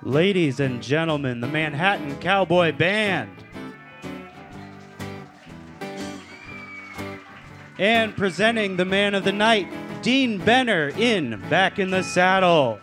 Ladies and gentlemen, the Manhattan Cowboy Band. And presenting the man of the night, Dean Benner in Back in the Saddle.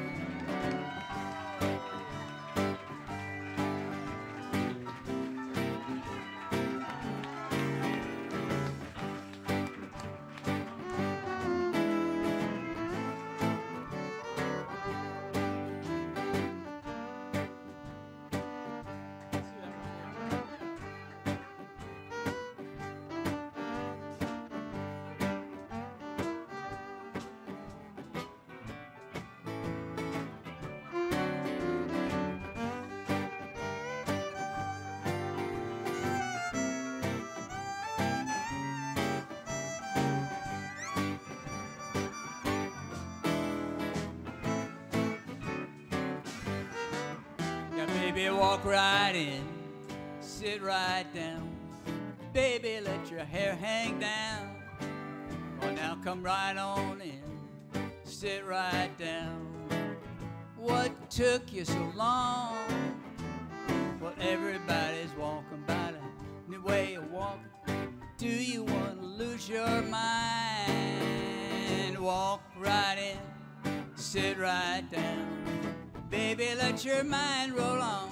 Baby, walk right in, sit right down. Baby, let your hair hang down. Oh, now come right on in, sit right down. What took you so long? Well, everybody's walking by the new way of walking. Do you want to lose your mind? Walk right in, sit right down. Baby, let your mind roll on.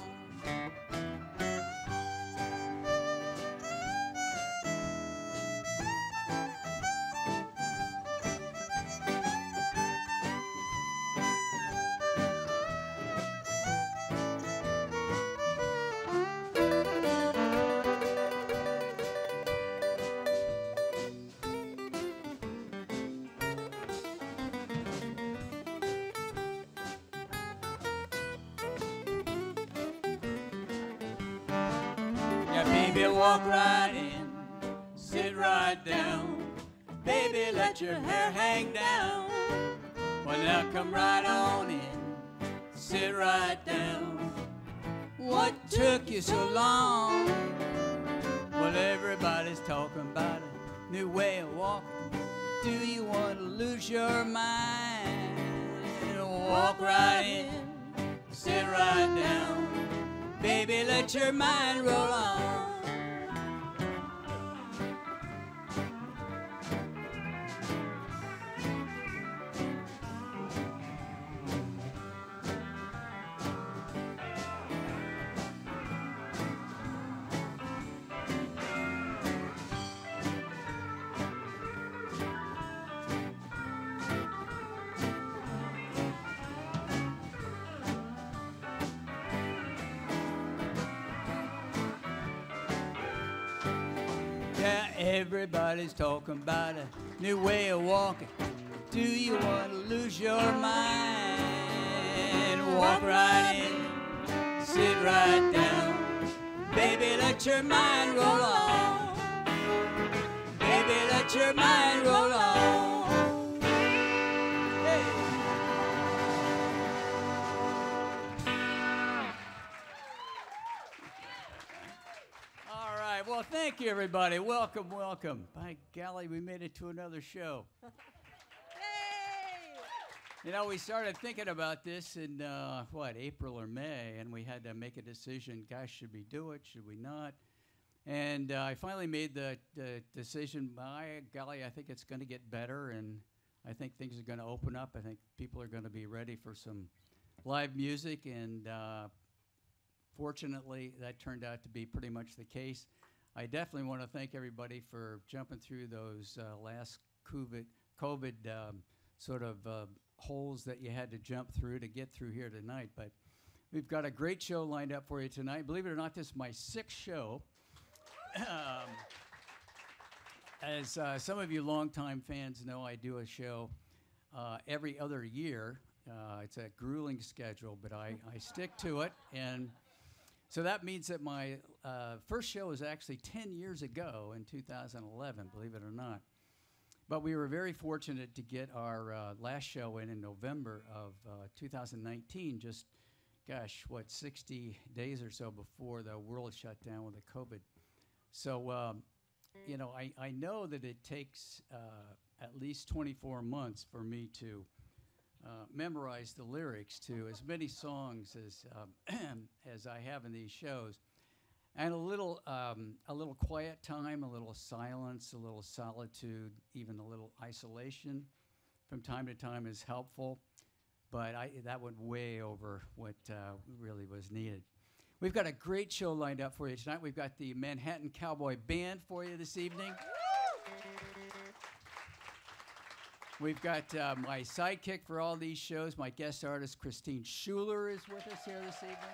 Baby, walk right in, sit right down. Baby, let your hair hang down. Well, now come right on in, sit right down. What took you so long? Well, everybody's talking about a new way of walking. Do you want to lose your mind? Walk right in, sit right down. Baby, let your mind roll on. Yeah, everybody's talking about a new way of walking. Do you want to lose your mind? Walk right in, sit right down. Baby, let your mind roll on. Baby, let your mind roll on. Well, thank you, everybody. Welcome, welcome. By golly, we made it to another show. Yay! You know, we started thinking about this in, April or May, and we had to make a decision. Gosh, should we do it? Should we not? And I finally made the decision, by golly, I think it's going to get better, and I think things are going to open up. I think people are going to be ready for some live music, and fortunately, that turned out to be pretty much the case. I definitely want to thank everybody for jumping through those last COVID holes that you had to jump through to get through here tonight. But we've got a great show lined up for you tonight. Believe it or not, this is my 6th show. As some of you longtime fans know, I do a show every other year. It's a grueling schedule, but I stick to it. And so that means that my first show was actually 10 years ago in 2011, believe it or not. But we were very fortunate to get our last show in November of 2019, just, 60 days or so before the world shut down with the COVID. So, I know that it takes at least 24 months for me to memorize the lyrics to as many songs as as I have in these shows, and a little quiet time, a little silence, a little solitude, even a little isolation from time to time is helpful. But that went way over what really was needed. We've got a great show lined up for you tonight. We've got the Manhattan Cowboy Band for you this evening. We've got my sidekick for all these shows. My guest artist, Christine Schuler, is with us here this evening.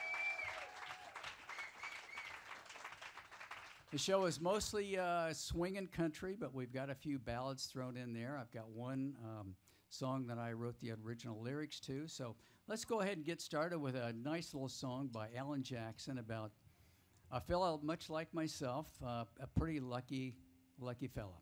The show is mostly swinging country, but we've got a few ballads thrown in there. I've got one song that I wrote the original lyrics to. So let's go ahead and get started with a nice little song by Alan Jackson about a fellow much like myself, a pretty lucky fella.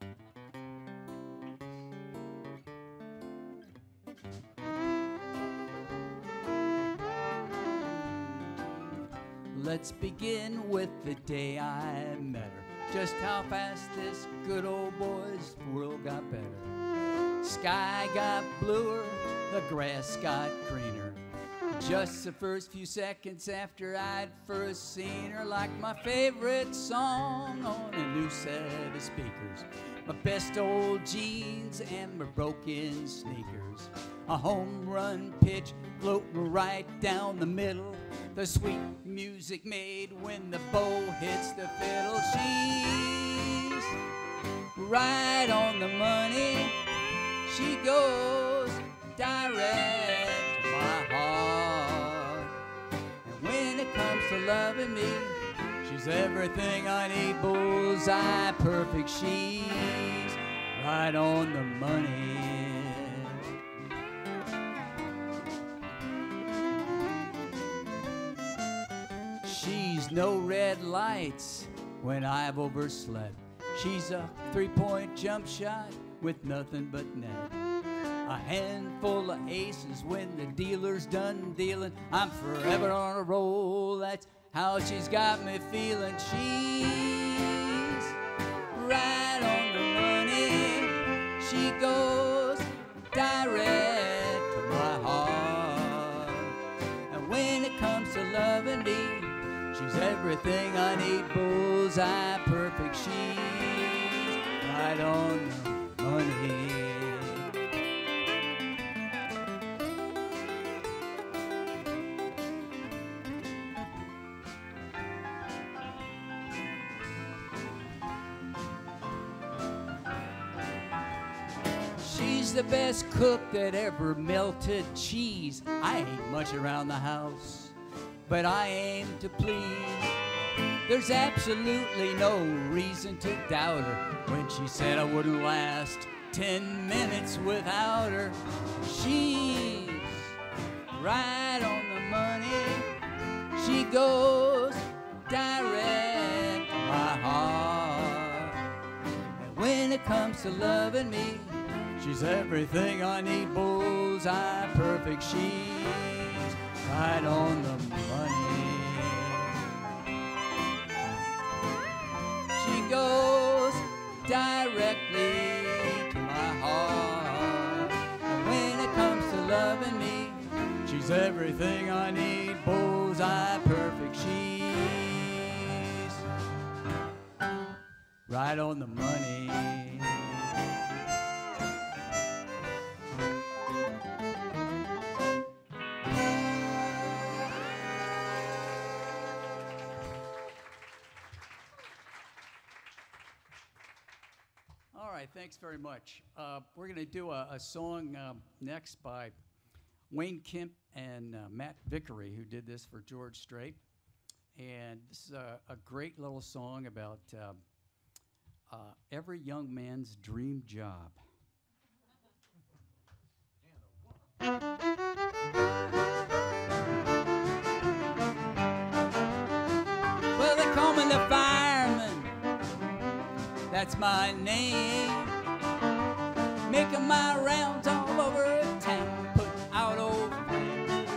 Let's begin with the day I met her. Just how fast this good old boy's world got better. Sky got bluer, the grass got greener. Just the first few seconds after I'd first seen her, like my favorite song on a new set of speakers. My best old jeans and my broken sneakers. A home run pitch floating right down the middle. The sweet music made when the bow hits the fiddle. She's right on the money. She goes direct to my heart. And when it comes to loving me, she's everything I need. Bullseye perfect. She's right on the money. She's no red lights when I've overslept. She's a three-point jump shot with nothing but net. A handful of aces when the dealer's done dealing. I'm forever on a roll, that's how she's got me feeling. She's right on the money. She goes direct to my heart. And when it comes to loving me, she's everything I need. Bullseye perfect. She's right on the money. She's the best cook that ever melted cheese. I ain't much around the house, but I aim to please. There's absolutely no reason to doubt her when she said I wouldn't last 10 minutes without her. She's right on the money. She goes direct to my heart. And when it comes to loving me, she's everything I need. Bullseye perfect. She's right on the money. She goes directly to my heart. And when it comes to loving me, she's everything I need. Bullseye perfect. She's right on the money. All right, thanks very much. We're going to do a song next by Wayne Kemp and Matt Vickery, who did this for George Strait. And this is a great little song about every young man's dream job. Well, they call me the fireman. That's my name. Making my rounds all over town, put out old flames.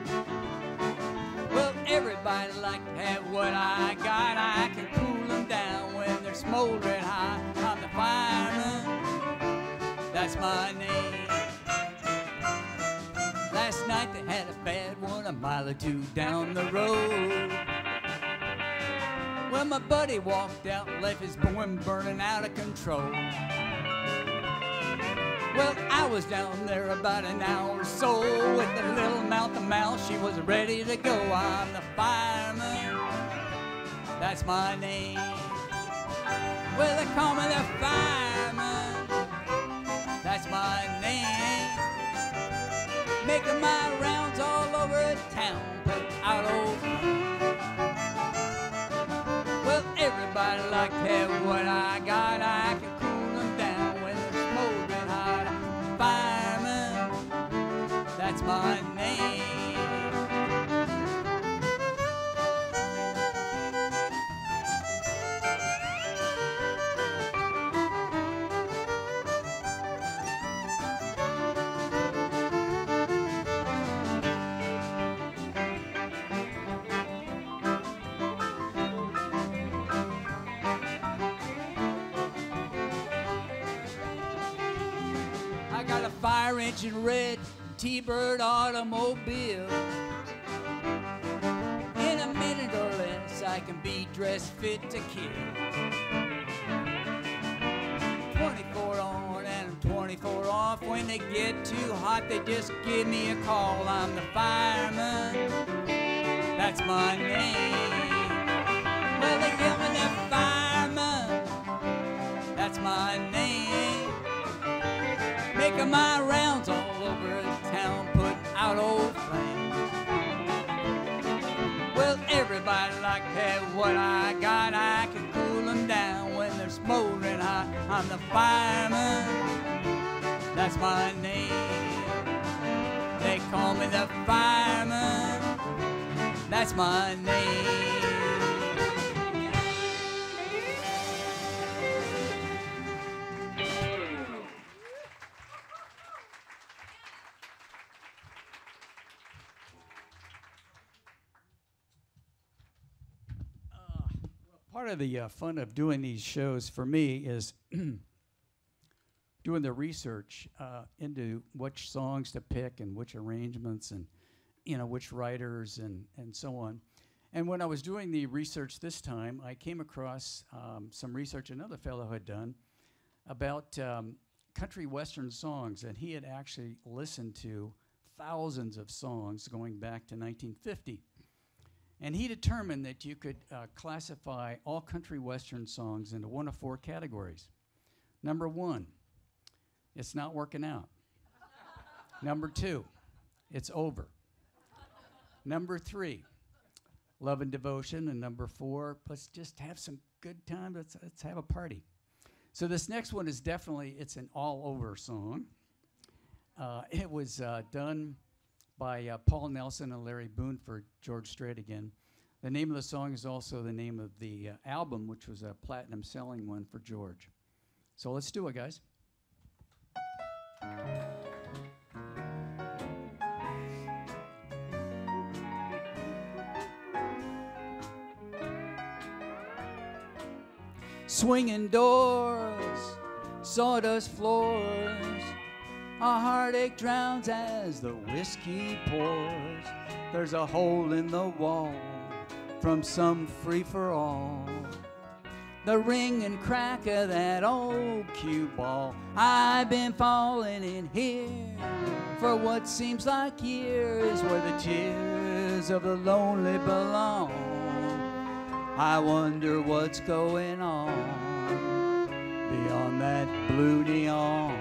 Well, everybody like to have what I got. I can cool them down when they're smoldering high. I'm the fireman. That's my name. had a bad one a mile or two down the road. Well, my buddy walked out and left his boy burning out of control. Well, I was down there about an hour or so with a little mouth to mouth. She was ready to go. I'm the fireman. That's my name. Well, they call me the fireman. That's my name. Making my rounds all over town, put out old flames. Well, everybody like to have what I got. I can cool them down when they're smoldering hot. Fireman, that's my name. I got a fire engine red T-Bird automobile. In a minute or less, I can be dressed fit to kill. 24 on and 24 off. When they get too hot, they just give me a call. I'm the fireman. That's my name. Well, they give me the fireman. That's my name. Making my rounds all over town, putting out old flames. Well, everybody like to have what I got. I can cool them down when they're smoldering hot. I'm the fireman. That's my name. They call me the fireman. That's my name. Part of the fun of doing these shows for me is doing the research into which songs to pick and which arrangements and which writers and so on. And when I was doing the research this time, I came across some research another fellow had done about country western songs, and he had actually listened to thousands of songs going back to 1950. And he determined that you could classify all country western songs into one of four categories. Number one, it's not working out. Number two, it's over. Number three, love and devotion. And number four, let's just have some good time. Let's have a party. So this next one is definitely, it's an all-over song. It was done by Paul Nelson and Larry Boone for George Strait again. The name of the song is also the name of the album, which was a platinum selling one for George. So let's do it, guys. Swinging doors, sawdust floors, a heartache drowns as the whiskey pours. There's a hole in the wall from some free-for-all. The ring and crack of that old cue ball. I've been falling in here for what seems like years, where the tears of the lonely belong. I wonder what's going on beyond that blue neon.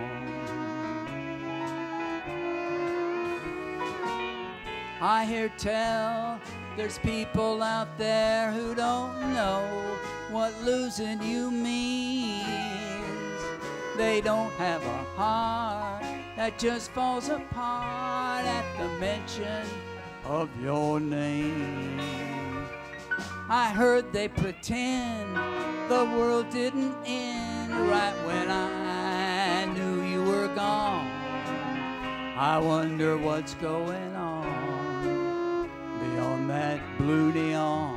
I hear tell there's people out there who don't know what losing you means. They don't have a heart that just falls apart at the mention of your name. I heard they pretend the world didn't end right when I knew you were gone. I wonder what's going on beyond that blue neon.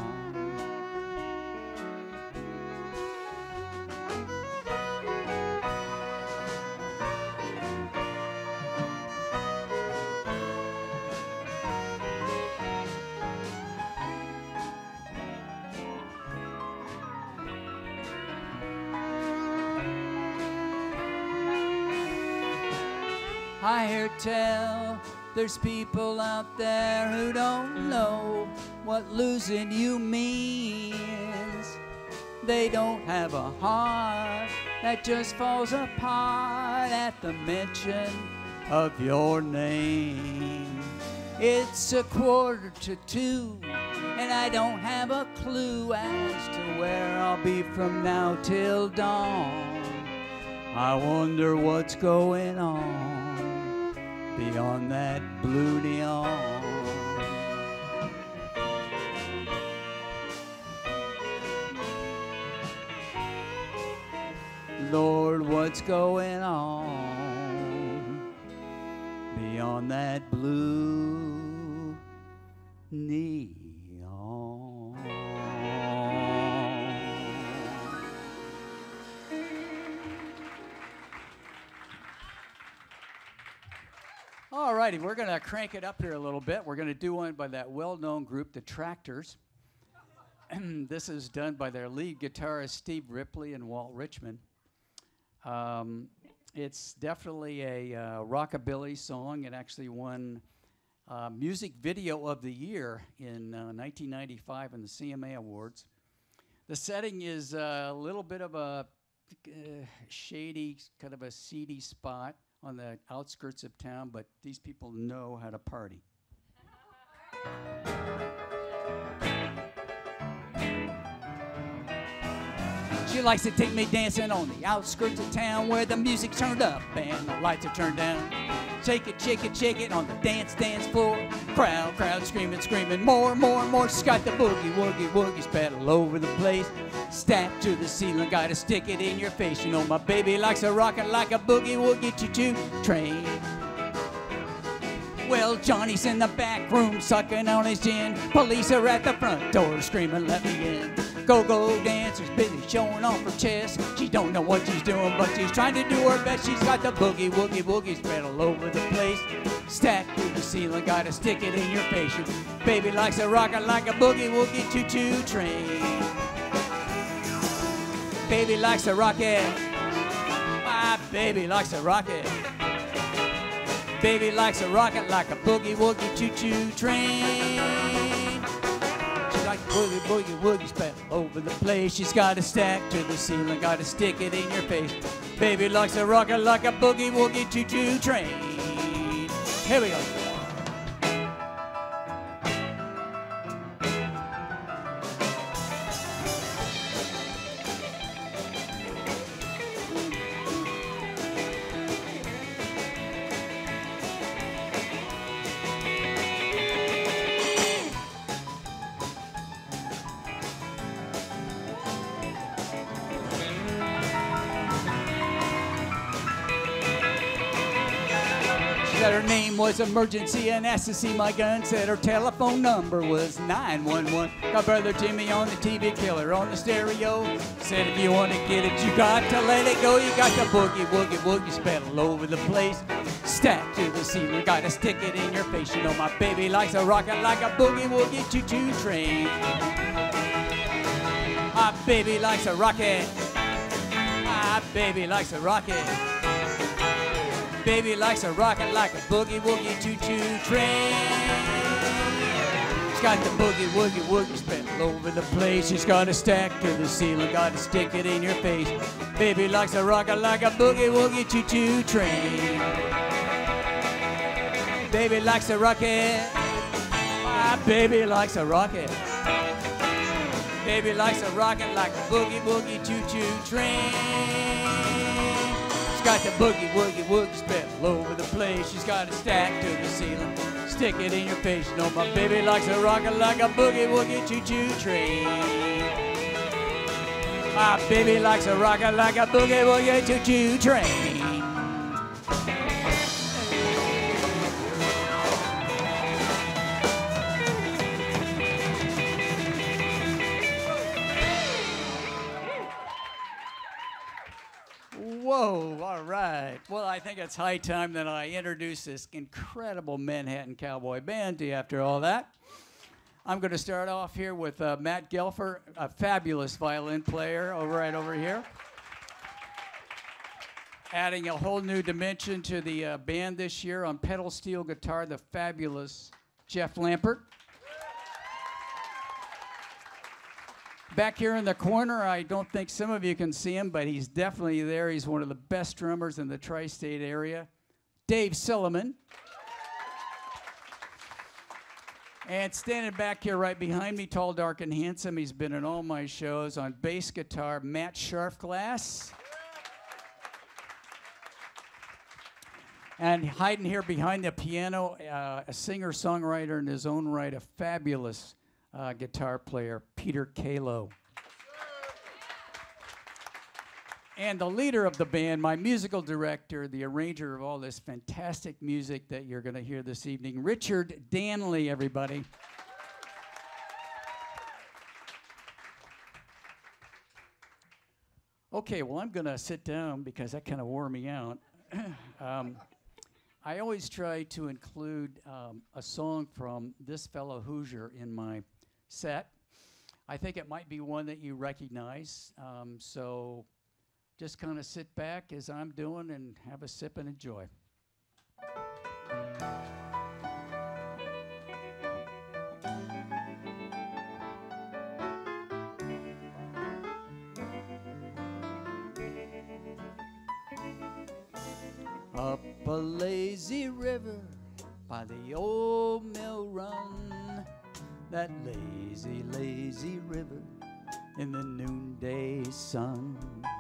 I hear tell there's people out there who don't know what losing you means. They don't have a heart that just falls apart at the mention of your name. It's 1:45, and I don't have a clue as to where I'll be from now till dawn. I wonder what's going on beyond that blue neon. Lord, what's going on beyond that blue neon? All righty, we're going to crank it up here a little bit. We're going to do one by that well-known group, the Tractors. This is done by their lead guitarist, Steve Ripley and Walt Richmond. It's definitely a rockabilly song. It actually won Music Video of the Year in 1995 in the CMA Awards. The setting is a little bit of a shady, kind of a seedy spot on the outskirts of town, but these people know how to party. She likes to take me dancing on the outskirts of town where the music's turned up and the lights are turned down. Shake it, shake it, shake it on the dance floor. Crowd screaming, screaming, more, more, more. She's got the boogie, woogie, woogie spread all over the place. Stacked to the ceiling, gotta stick it in your face. You know my baby likes to rock it like a boogie woogie choo-choo train. Well, Johnny's in the back room sucking on his gin. Police are at the front door screaming, let me in. Go-go dancer's busy showing off her chest. She don't know what she's doing, but she's trying to do her best. She's got the boogie, woogie, woogie spread all over the place. Stacked to the ceiling, gotta stick it in your face. Your baby likes to rock it like a boogie, woogie, choo-choo train. Baby likes to rock it. My baby likes to rock it. Baby likes to rock it like a boogie, woogie, choo-choo train. Like boogie, boogie, woogie, spread all over the place. She's got a stack to the ceiling, got to stick it in your face. Baby likes to rock it like a boogie, woogie, choo-choo train. Here we go. Said her name was Emergency and asked to see my gun. Said her telephone number was 911. Got Brother Jimmy on the TV, killer on the stereo. Said if you want to get it, you got to let it go. You got the boogie, woogie, woogie spread all over the place. Stacked to the ceiling, got to stick it in your face. You know my baby likes to rock it like a boogie, woogie, choo-choo train. My baby likes to rock it. My baby likes to rock it. Baby likes to rock it like a boogie woogie choo-choo train. She's got the boogie woogie woogie spread all over the place. She's got a stack to the ceiling, got to stick it in your face. Baby likes to rock it like a boogie woogie choo-choo train. Baby likes to rock it. My baby likes to rock it. Baby likes to rock it like a boogie woogie choo-choo train. Got the boogie, woogie, woogie spread all over the place. She's got a stack to the ceiling, stick it in your face. You know my baby likes to rock it like a boogie, woogie, choo-choo train. My baby likes to rock it like a boogie, woogie, choo-choo train. Whoa, all right. Well, I think it's high time that I introduce this incredible Manhattan Cowboy Band to you after all that. I'm going to start off here with Matt Gelfer, a fabulous violin player right over here. Adding a whole new dimension to the band this year on pedal steel guitar, the fabulous Jeff Lampert. Back here in the corner, I don't think some of you can see him, but he's definitely there. He's one of the best drummers in the tri-state area, Dave Silliman. And standing back here right behind me, tall, dark, and handsome, he's been in all my shows on bass guitar, Matt Scharfglass. And hiding here behind the piano, a singer-songwriter in his own right, a fabulous guitar player, Peter Kalo. And the leader of the band, my musical director, the arranger of all this fantastic music that you're going to hear this evening, Richard Danley, everybody. Okay, well, I'm going to sit down because that kind of wore me out. I always try to include a song from this fellow Hoosier in my set. I think it might be one that you recognize, so just kind of sit back as I'm doing and have a sip and enjoy. Up a lazy river by the old mill run, that lazy, lazy river in the noonday sun.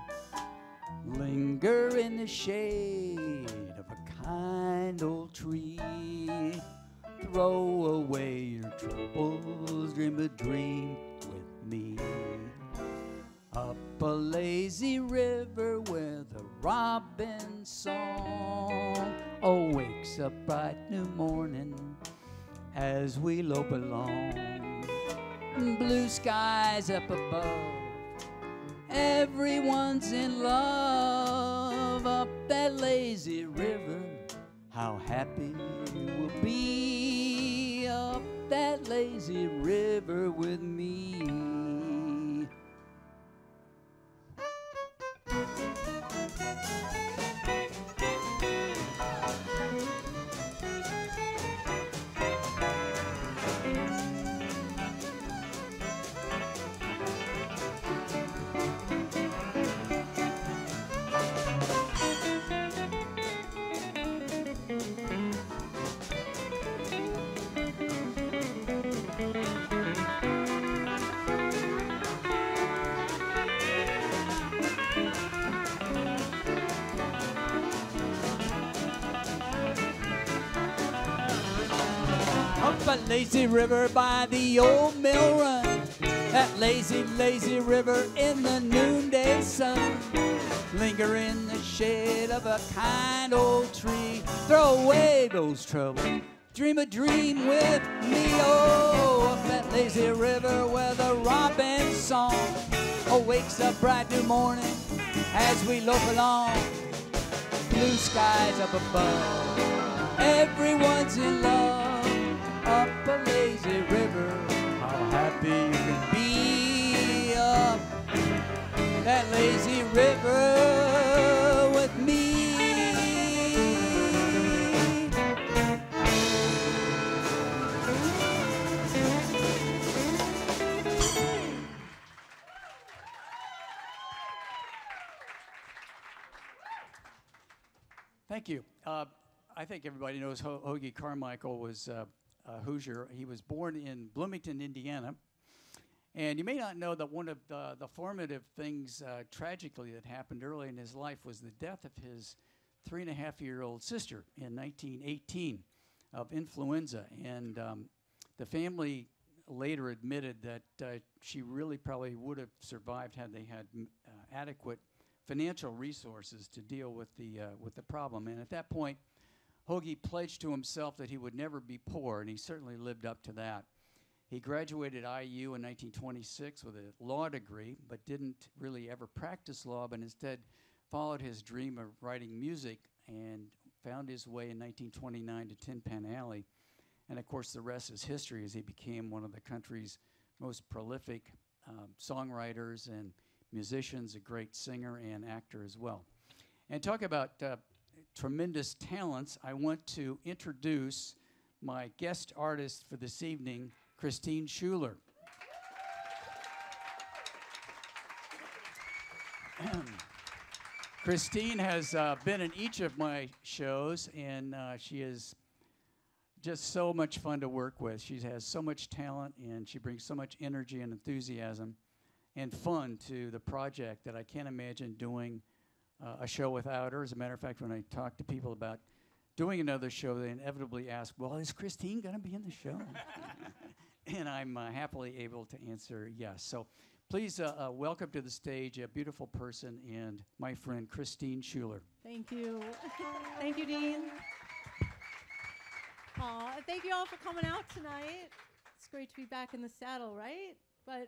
Linger in the shade of a kind old tree. Throw away your troubles, dream a dream with me. Up a lazy river where the robin's song awakes a bright new morning as we lope along. Blue skies up above, everyone's in love. Up that lazy river, how happy we'll be. Up that lazy river with me. Up a lazy river by the old mill run, that lazy, lazy river in the noonday sun. Linger in the shade of a kind old tree. Throw away those troubles, dream a dream with me. Oh, up that lazy river where the robin's song awakes a bright new morning as we lope along. Blue skies up above, everyone's in love. Up a lazy river, how happy you can be. Up that lazy river with me. Thank you. I think everybody knows Hoagie Carmichael was Hoosier. He was born in Bloomington, Indiana. And you may not know that one of the formative things tragically that happened early in his life was the death of his 3.5-year-old sister in 1918 of influenza. And the family later admitted that she really probably would have survived had they had adequate financial resources to deal with the problem. And at that point, Hoagie pledged to himself that he would never be poor, and he certainly lived up to that. He graduated IU in 1926 with a law degree, but didn't really ever practice law, but instead followed his dream of writing music and found his way in 1929 to Tin Pan Alley. And of course, the rest is history, as he became one of the country's most prolific songwriters and musicians, a great singer and actor as well. And talk about tremendous talents, I want to introduce my guest artist for this evening, Christine Schuler. Christine has been in each of my shows, and she is just so much fun to work with. She has so much talent, and she brings so much energy and enthusiasm and fun to the project that I can't imagine doing a show without her. As a matter of fact, when I talk to people about doing another show, they inevitably ask, well, is Christine going to be in the show? And I'm happily able to answer yes. So please welcome to the stage a beautiful person and my friend Christine Schuler. Thank you. Thank you, Dean. Thank you all for coming out tonight. It's great to be back in the saddle, right? But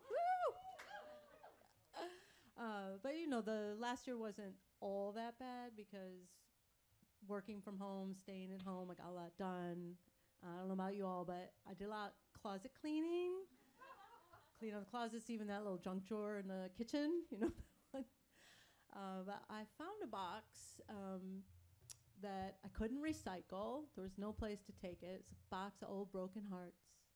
but you know, the last year wasn't all that bad because working from home, staying at home, I got a lot done. I don't know about you all, but I did a lot of closet cleaning. Clean out the closets, even that little junk drawer in the kitchen, you know. But I found a box that I couldn't recycle. There was no place to take it. It's a box of old broken hearts.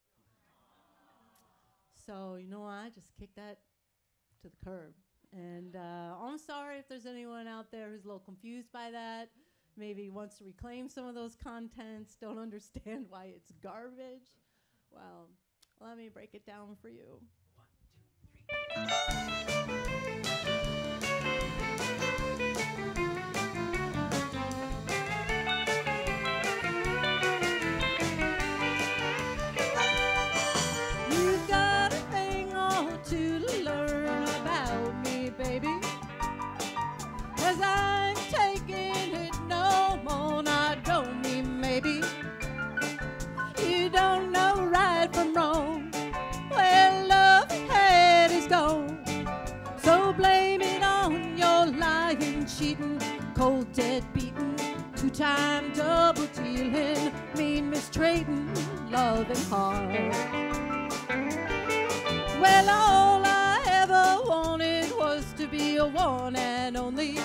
So, you know what? I just kicked that to the curb. And I'm sorry if there's anyone out there who's a little confused by that, maybe wants to reclaim some of those contents, don't understand why it's garbage. Well, let me break it down for you. 1, 2, 3. You got a thing or two to learn about me, baby, 'cause I ain't taking it no more, not don't mean maybe. You don't know right from wrong, well, love and hate is gone. So blame it on your lying, cheating, cold, dead beating, two-time double dealing, mean mistreating, love and heart. Well, all I ever wanted was to be a one and only,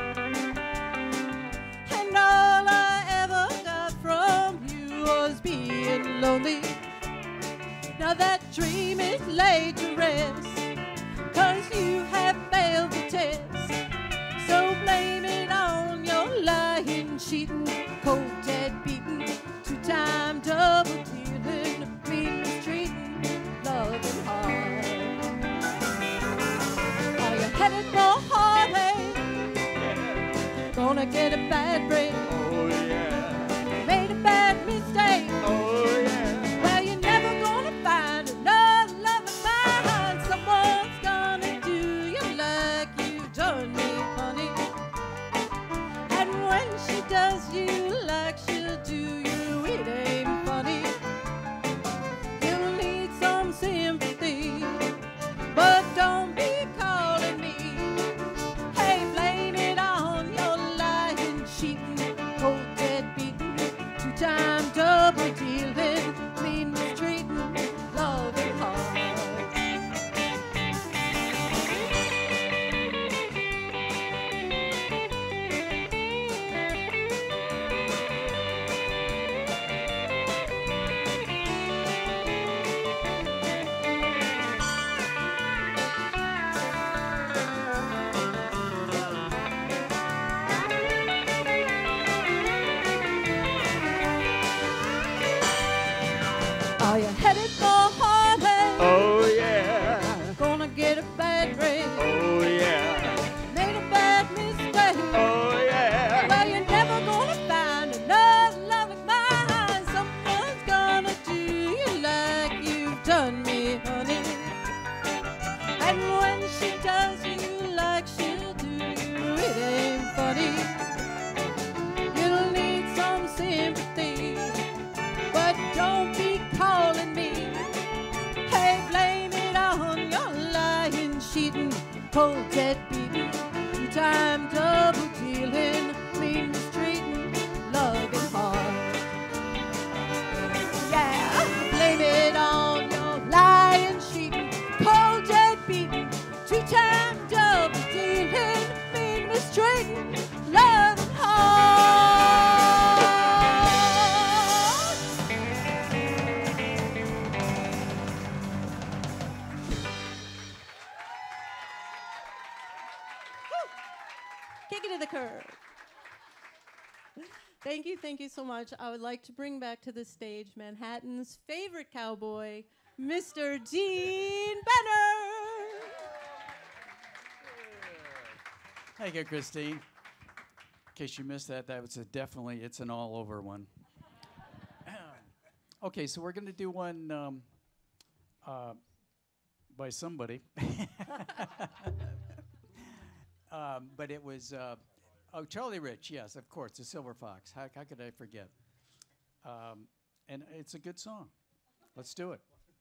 and all I ever got from you was being lonely. Now that dream is laid to rest, 'cause you have failed the test. So blame it on your lying, cheating, cold, dead beating, two-time double dealing, mean mistreating, love and heart. Are you headed for heartache? Gonna get a bad break. Oh yeah. Made a bad mistake. Oh yeah. Well, you're never gonna find another love of mine. Someone's gonna do you like you've done me, honey. And when she does you like she'll do you, it ain't funny. You'll need some sympathy, but don't be calling me. Hey, blame it on your lying, cheating, cold, dead beating, two-time double dealing, mean mistreating, love and heart. Are you headed for heartache? Oh yeah. Gonna get a bad break. Oh yeah. Made a bad mistake. Oh yeah. Well, you're never gonna find another love like mine. Someone's gonna do you like you've done me, honey. And when she does you like she'll do you, it ain't funny. You'll need some sympathy, but don't be calling me. Hey, blame it on your lying, cheating, cold, dead beating, two-time double dealing, mean mistreating, love and heart. Yeah, blame it on your lying, cheating, cold, dead beating, two-time double dealing, mean mistreating, Kick it to the curb. Thank you so much. I would like to bring back to the stage Manhattan's favorite cowboy, Mr. Dean Benner. Thank you, Christine. In case you missed that, that was definitely, it's an all-over one. Okay, so we're going to do one by somebody. But it was, Charlie Rich, yes, of course, the Silver Fox. How could I forget? And it's a good song. Let's do it.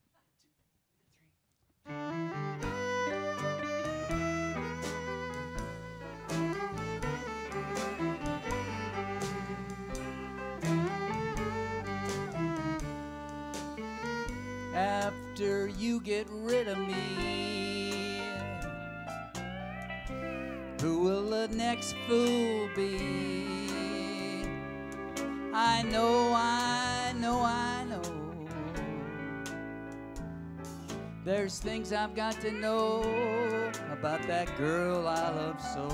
After you get rid of me, who will the next fool be? I know, I know, I know. There's things I've got to know about that girl I love so.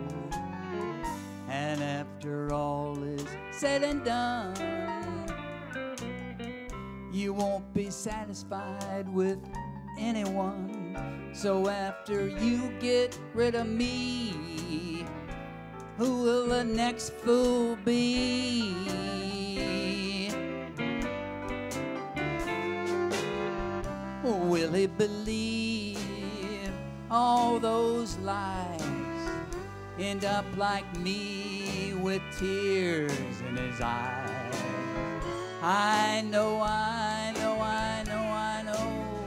And after all is said and done, you won't be satisfied with anyone. So after you get rid of me, who will the next fool be? Will he believe all those lies? End up like me with tears in his eyes. I know, I know, I know, I know.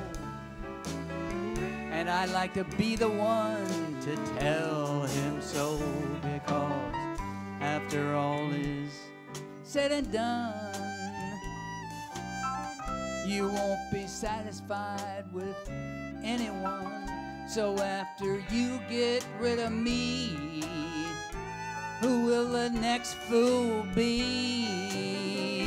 And I'd like to be the one to tell him so, because after all is said and done, you won't be satisfied with anyone. So after you get rid of me, who will the next fool be?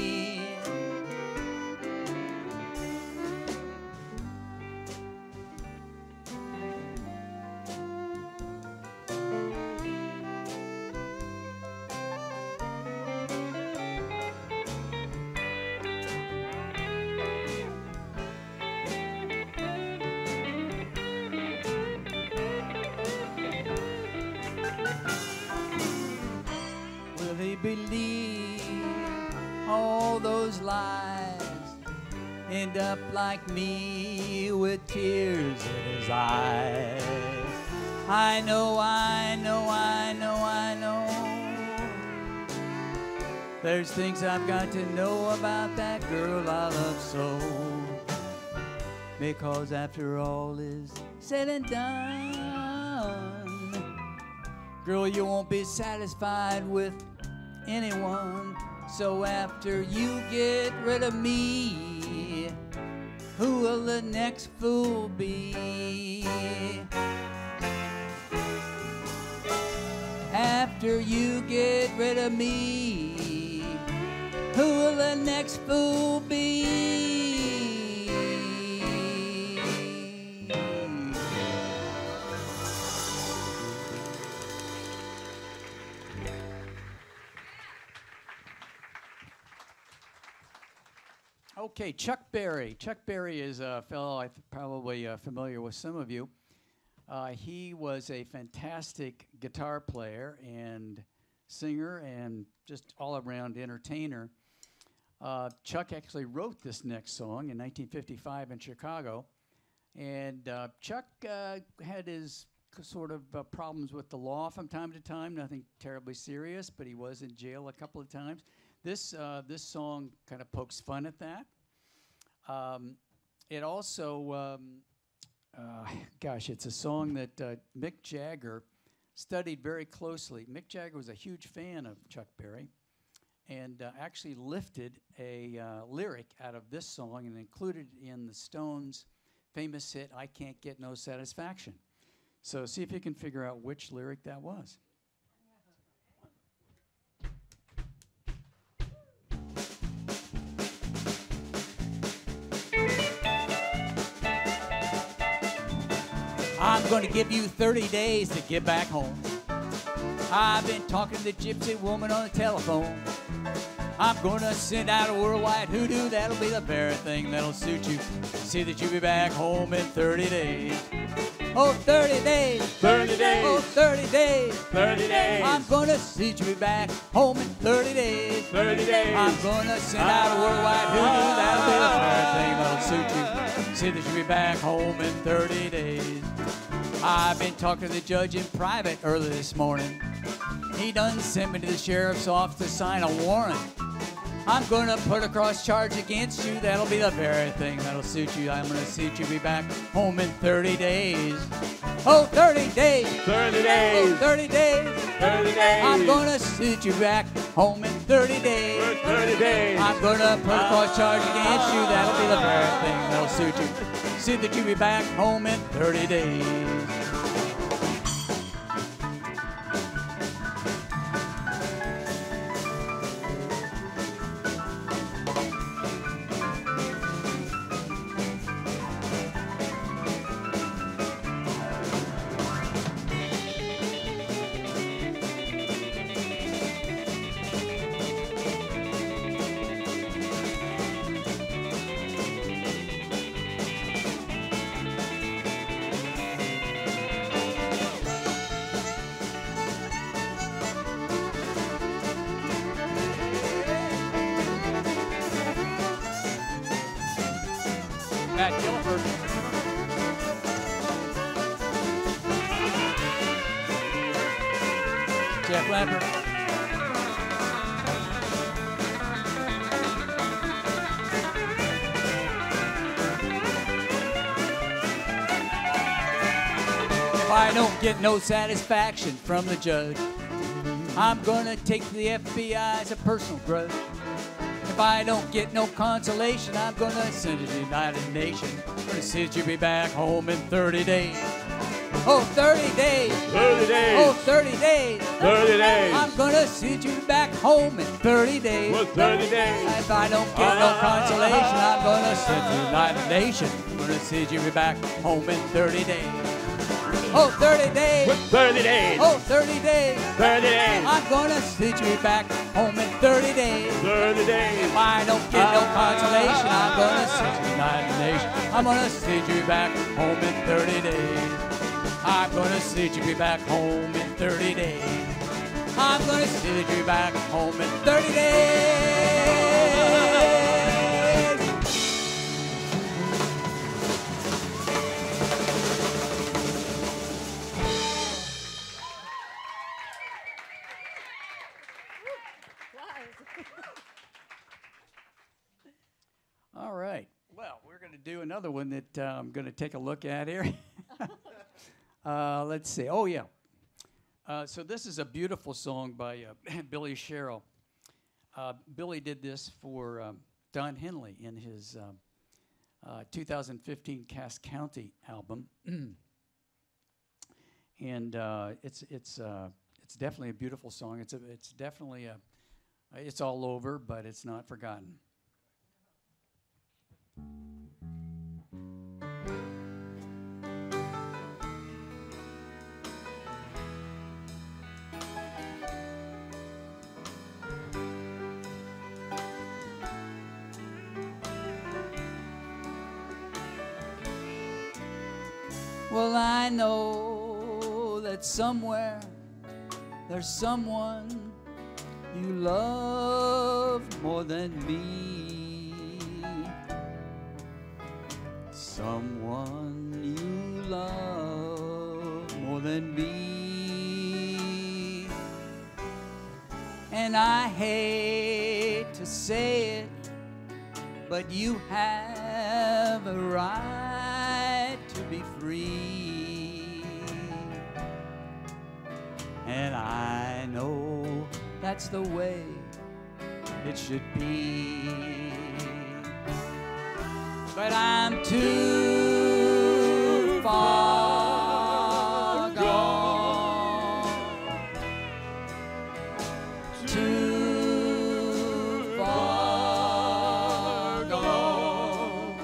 Believe all those lies, end up like me with tears in his eyes. I know, I know, I know, I know. There's things I've got to know about that girl I love so, because after all is said and done, girl, you won't be satisfied with anyone. So after you get rid of me, who will the next fool be? After you get rid of me, who will the next fool be? Okay, Chuck Berry. Chuck Berry is a fellow probably familiar with some of you. He was a fantastic guitar player and singer and just all-around entertainer. Chuck actually wrote this next song in 1955 in Chicago. And Chuck had his sort of problems with the law from time to time, nothing terribly serious, but he was in jail a couple of times. This song kind of pokes fun at that. It also, gosh, it's a song that Mick Jagger studied very closely. Mick Jagger was a huge fan of Chuck Berry and actually lifted a lyric out of this song and included it in the Stones' famous hit, I Can't Get No Satisfaction. So see if you can figure out which lyric that was. I'm going to give you 30 days to get back home. I've been talking to the gypsy woman on the telephone. I'm gonna send out a worldwide hoodoo. That'll be the very thing that'll suit you. See that you'll be back home in 30 days. Oh, 30 days. 30 days. Oh, 30 days. 30 days. I'm gonna see you be back home in 30 days. 30 days. I'm gonna send out a worldwide hoodoo. That'll be the very thing that'll suit you. See that you'll be back home in 30 days. I've been talking to the judge in private early this morning. He done sent me to the sheriff's office to sign a warrant. I'm gonna put a cross charge against you. That'll be the very thing that'll suit you. I'm gonna suit you be back home in 30 days. Oh, 30 days. 30 days. Oh, 30 days. 30 days. I'm gonna suit you back home in 30 days. 30 days. I'm gonna put a cross charge against you. That'll be the very thing that'll suit you. See that you be back home in 30 days. Matt Gilford. Jeff Lambert. If I don't get no satisfaction from the judge, I'm gonna take the FBI as a personal grudge. If I don't get no consolation, I'm gonna send it to the United Nations. I'm gonna send you be back home in 30 days. Oh, 30 days. 30 days. Oh, 30 days. 30 days. I'm gonna send you back home in 30 days. Well, 30 days. If I don't get no consolation, I'm gonna send to the United Nations. I'm gonna send you be back home in 30 days. Oh, 30 days. 30 days. Oh, 30 days. 30 days. I'm gonna send you back home in 30 days. 30 days. If I don't get no consolation, I'm gonna send you to the United Nations. I'm gonna send you back home in 30 days. I'm gonna send you back home in 30 days. I'm gonna send you back home in 30 days. All right. Well, we're going to do another one that I'm going to take a look at here. Let's see. Oh, yeah. So this is a beautiful song by Billy Sherrill. Billy did this for Don Henley in his 2015 Cass County album. And it's definitely a beautiful song. It's definitely it's all over, but it's not forgotten. Well, I know that somewhere there's someone you love more than me, someone you love more than me. And I hate to say it, but you have a right to be free. And I know that's the way it should be. But I'm too far gone, too far gone.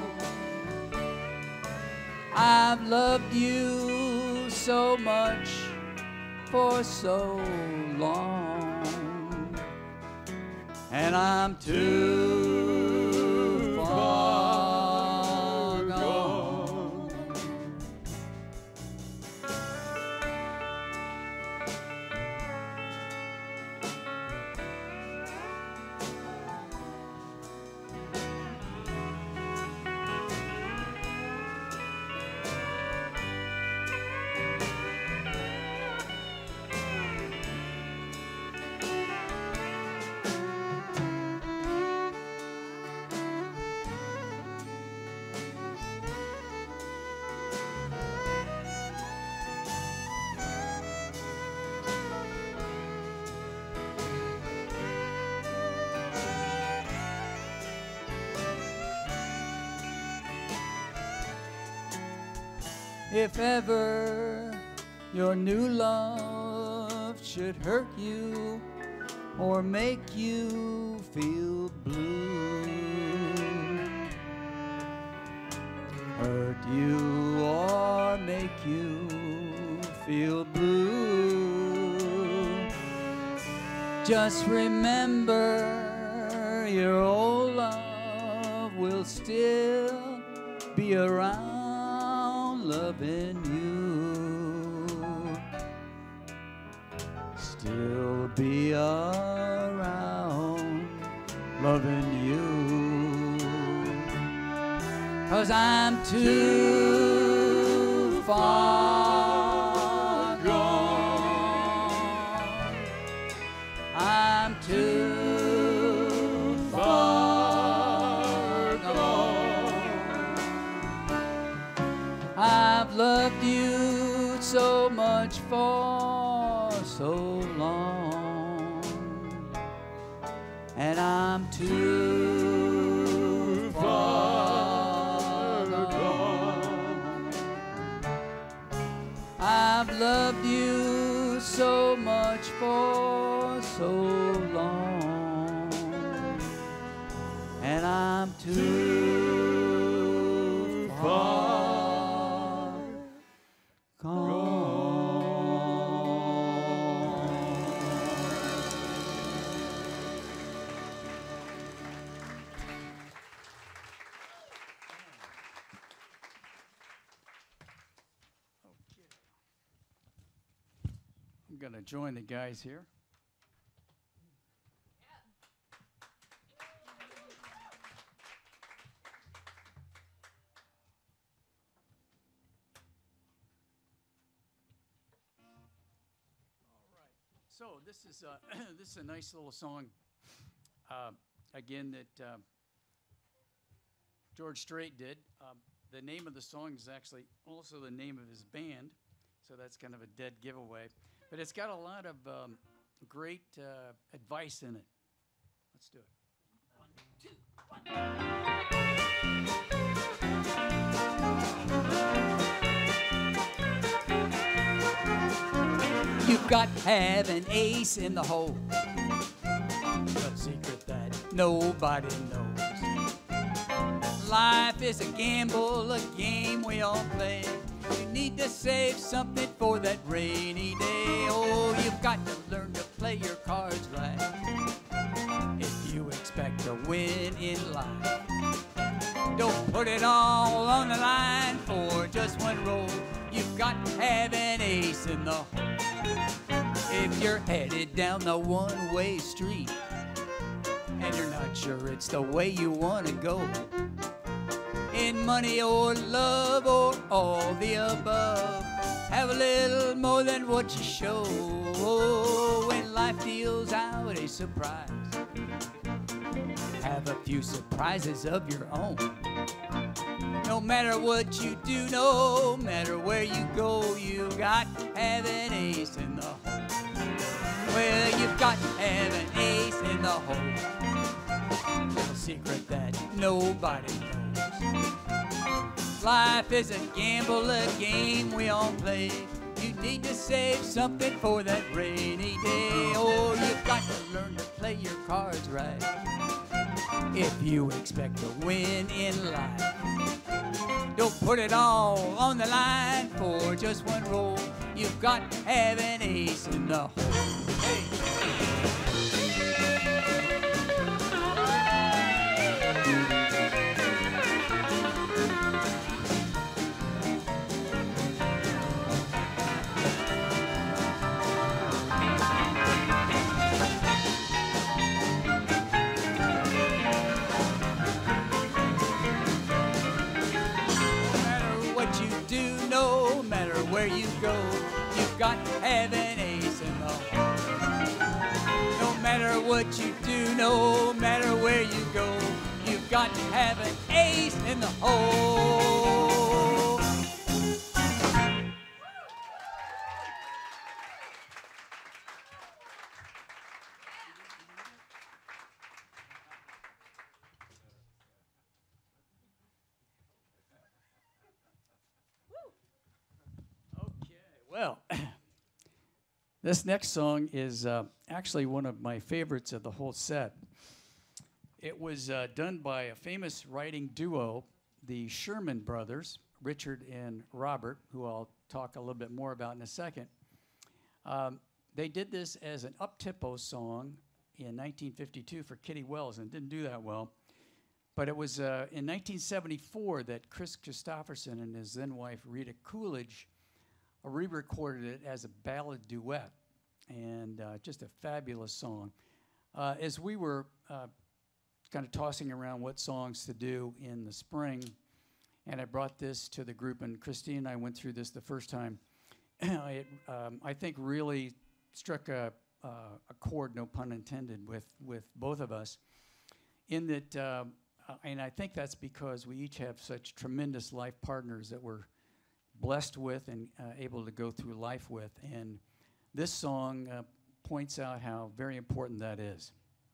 I've loved you so much, for so long, and I'm too far gone. If ever your new love should hurt you or make you feel blue, hurt you or make you feel blue, just remember your old love will still be around loving you, still be around loving you, 'cause I'm too far gone, I'm too far gone. I've loved you so much for so long, and I'm too far gone. I've loved you so much for so long, and I'm too far gone. I'm going to join the guys here. So this is this is a nice little song, again that George Strait did. The name of the song is actually also the name of his band, so that's kind of a dead giveaway. But it's got a lot of great advice in it. Let's do it. 1, 2, 1. You've got to have an ace in the hole, a secret that nobody knows. Life is a gamble, a game we all play. You need to save something for that rainy day. Oh, you've got to learn to play your cards right if you expect to win in life. Don't put it all on the line for just one roll. You've got to have an ace in the hole. If you're headed down the one-way street and you're not sure it's the way you want to go, in money or love or all the above, have a little more than what you show. When life deals out a surprise, have a few surprises of your own. No matter what you do, no matter where you go, you got to have an ace in the hole. Well, you've got to have an ace in the hole. Little secret that nobody knows. Life is a gamble, a game we all play. You need to save something for that rainy day. Oh, you've got to learn to play your cards right if you expect to win in life. Don't put it all on the line for just one roll. You've got to have an ace in the hole. Hey. No matter where you go, you've got to have an ace in the hole. No matter what you do, no matter where you go, you've got to have an ace in the hole. Well, this next song is actually one of my favorites of the whole set. It was done by a famous writing duo, the Sherman Brothers, Richard and Robert, who I'll talk a little bit more about in a second. They did this as an up-tempo song in 1952 for Kitty Wells, and it didn't do that well. But it was in 1974 that Chris Christopherson and his then wife Rita Coolidge re-recorded it as a ballad duet, and just a fabulous song. As we were kind of tossing around what songs to do in the spring, and I brought this to the group, and Christine and I went through this the first time, it, I think really struck a chord, no pun intended, with both of us, in that, and I think that's because we each have such tremendous life partners that we're blessed with and able to go through life with. And this song points out how very important that is.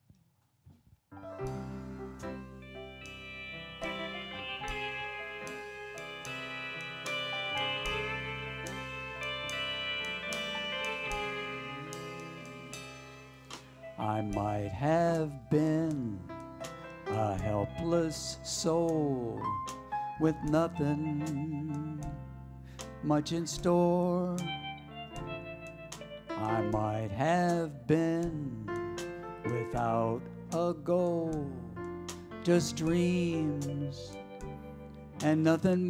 I might have been a helpless soul with nothing much in store. I might have been without a goal, just dreams and nothing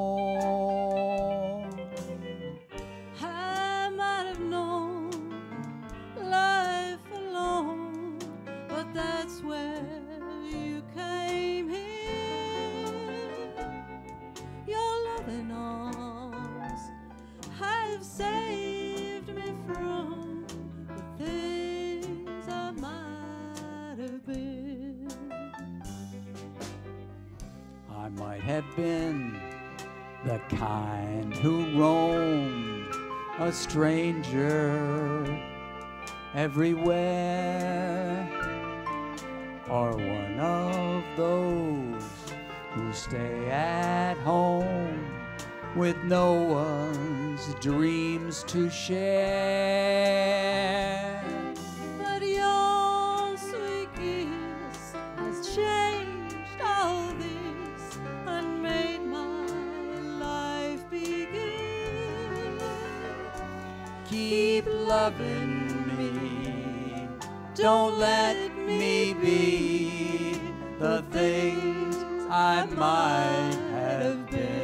more. I might have known life alone, but that's where you came here. Your loving arms have saved me from the things I might have been. I might have been the kind who roamed a stranger everywhere, or one of those who stay at home with no one's dreams to share. But your sweet kiss has changed all this and made my life begin. Keep loving me, don't let me be the things I might have been.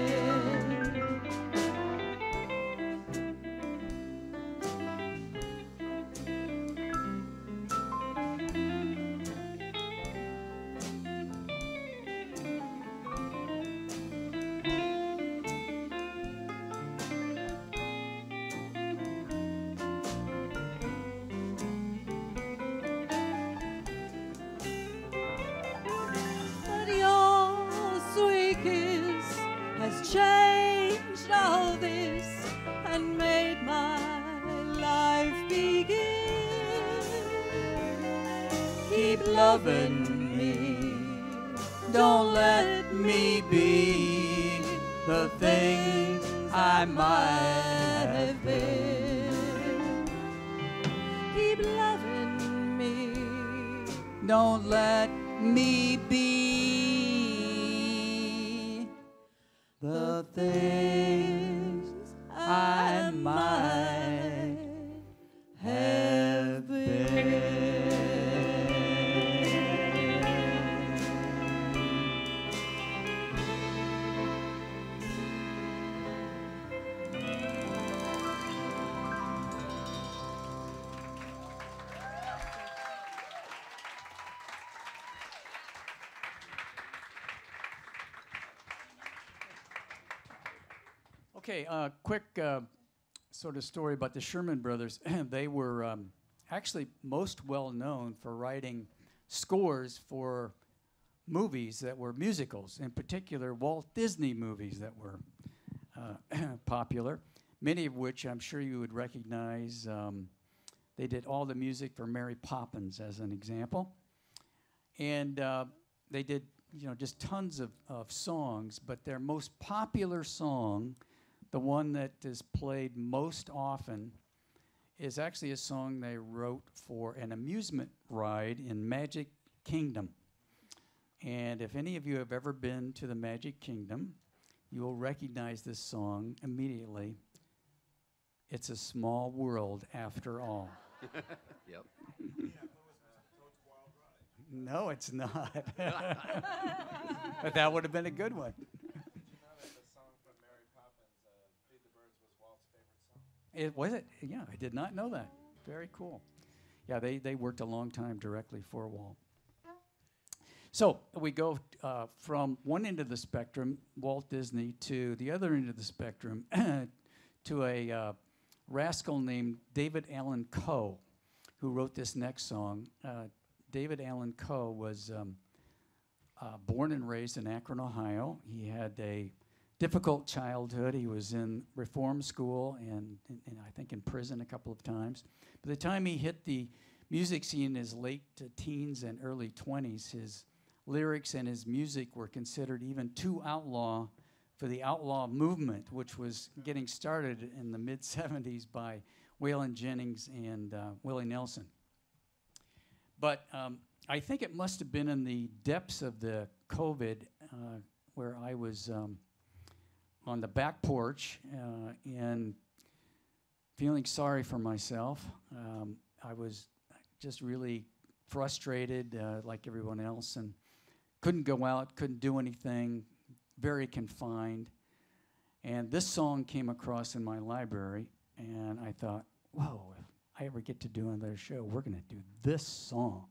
But your sweet kiss has changed all this and made my life begin. Keep loving me, don't let me be the things I might have been. Keep loving me. Don't let me be the things Okay, quick sort of story about the Sherman Brothers. They were actually most well known for writing scores for movies that were musicals, in particular Walt Disney movies that were popular, many of which I'm sure you would recognize. They did all the music for Mary Poppins, as an example. And they did, just tons of songs, but their most popular song, the one that is played most often, is actually a song they wrote for an amusement ride in Magic Kingdom. And if any of you have ever been to the Magic Kingdom, you will recognize this song immediately. It's a small world after all. Yep. No, it's not. But that would have been a good one. It was it? Yeah, I did not know that. Very cool. Yeah, they worked a long time directly for Walt. So we go from one end of the spectrum, Walt Disney, to the other end of the spectrum, to a rascal named David Allan Coe, who wrote this next song. David Allan Coe was born and raised in Akron, Ohio. He had a difficult childhood. He was in reform school and I think in prison a couple of times. By the time he hit the music scene in his late teens and early 20s, his lyrics and his music were considered even too outlaw for the outlaw movement, which was getting started in the mid-'70s by Waylon Jennings and Willie Nelson. But I think it must have been in the depths of the COVID where I was on the back porch and feeling sorry for myself. I was just really frustrated like everyone else and couldn't go out, couldn't do anything, very confined. And this song came across in my library, and I thought, whoa, if I ever get to do another show, we're going to do this song.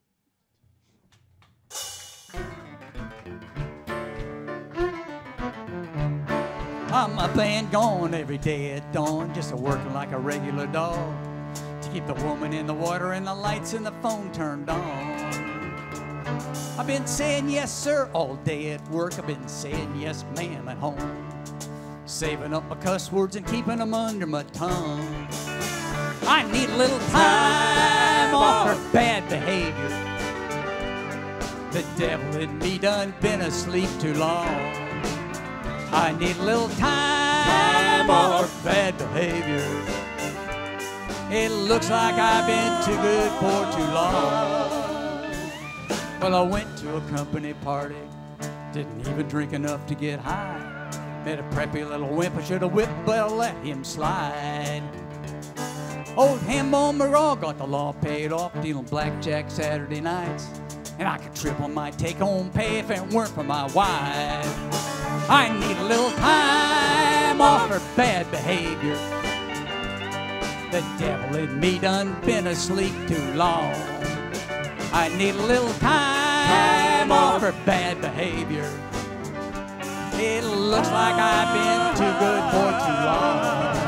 I'm up and gone every day at dawn, just a working like a regular dog to keep the woman in the water and the lights and the phone turned on. I've been saying yes, sir, all day at work. I've been saying yes, ma'am, at home. Saving up my cuss words and keeping them under my tongue. I need a little time off for bad behavior. The devil in me done been asleep too long. I need a little time off for bad behavior. It looks like I've been too good for too long. Well, I went to a company party, didn't even drink enough to get high. Met a preppy little wimp, I should have whipped, but I let him slide. Old Hambone McGraw got the law paid off, dealing blackjack Saturday nights. And I could triple my take-home pay if it weren't for my wife. I need a little time off for bad behavior. The devil in me done been asleep too long. I need a little time off for bad behavior. It looks like I've been too good for too long.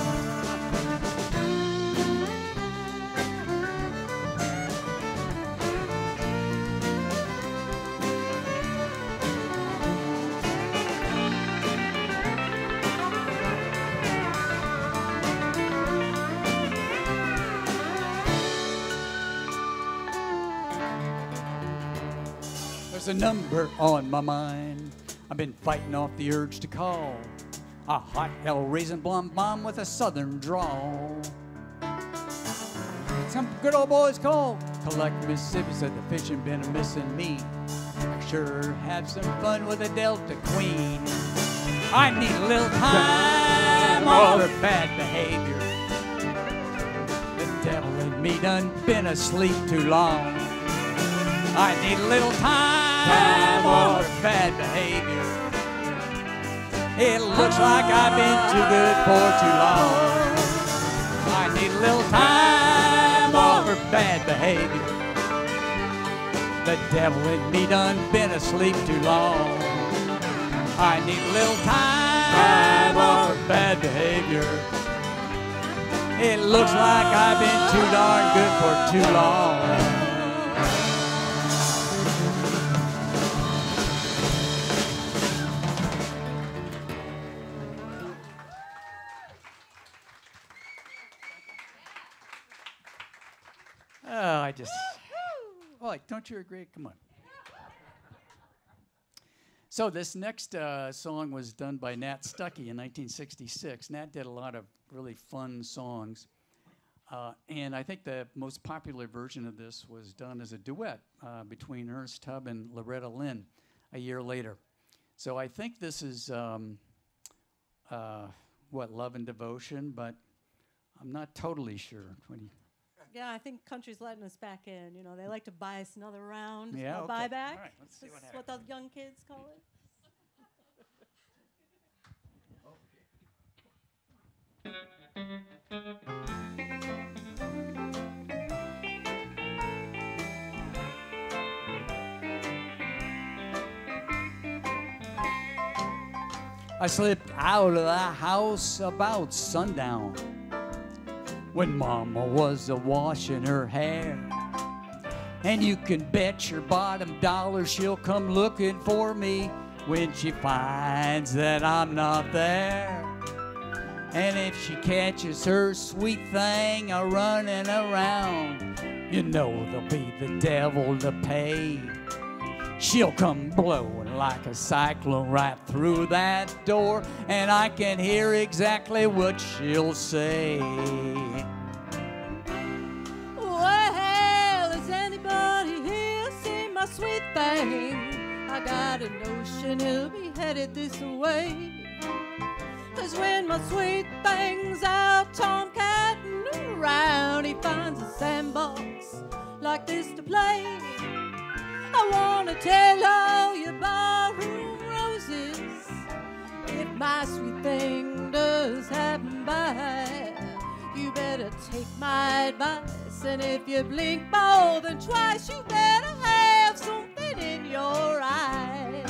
There's a number on my mind. I've been fighting off the urge to call. A hot hell-raising blonde bomb with a southern drawl. Some good old boys called Collect Mississippi said the fishing been missing me. I sure have some fun with a Delta Queen. I need a little time off for bad behavior. The devil in me done been asleep too long. I need a little time off for bad behavior. It looks like I've been too good for too long. I need a little time off for bad behavior. The devil in me done been asleep too long. I need a little time off for bad stranger. It looks like I've been too darn good for too long. Oh, I just... Oh, don't you agree? Come on. So this next song was done by Nat Stuckey in 1966. Nat did a lot of really fun songs. And I think the most popular version of this was done as a duet between Ernest Tubb and Loretta Lynn a year later. So I think this is, Love and Devotion, but I'm not totally sure. What do you... Yeah, I think country's letting us back in. You know, they like to buy us another round. Yeah, okay. Buyback. All right, let's see what That's what the young kids call it. I slipped out of the house about sundown when Mama was a-washing her hair. And you can bet your bottom dollar she'll come looking for me when she finds that I'm not there. And if she catches her sweet thing a-running around, you know there'll be the devil to pay. She'll come blowing like a cyclone right through that door, and I can hear exactly what she'll say. Well, has anybody here seen my sweet thing? I got a notion he'll be headed this way. 'Cause when my sweet thing's out tomcatting around, he finds a sandbox like this to play. I wanna tell all your barroom roses, if my sweet thing does happen by, you better take my advice, and if you blink more than twice, you better have something in your eye.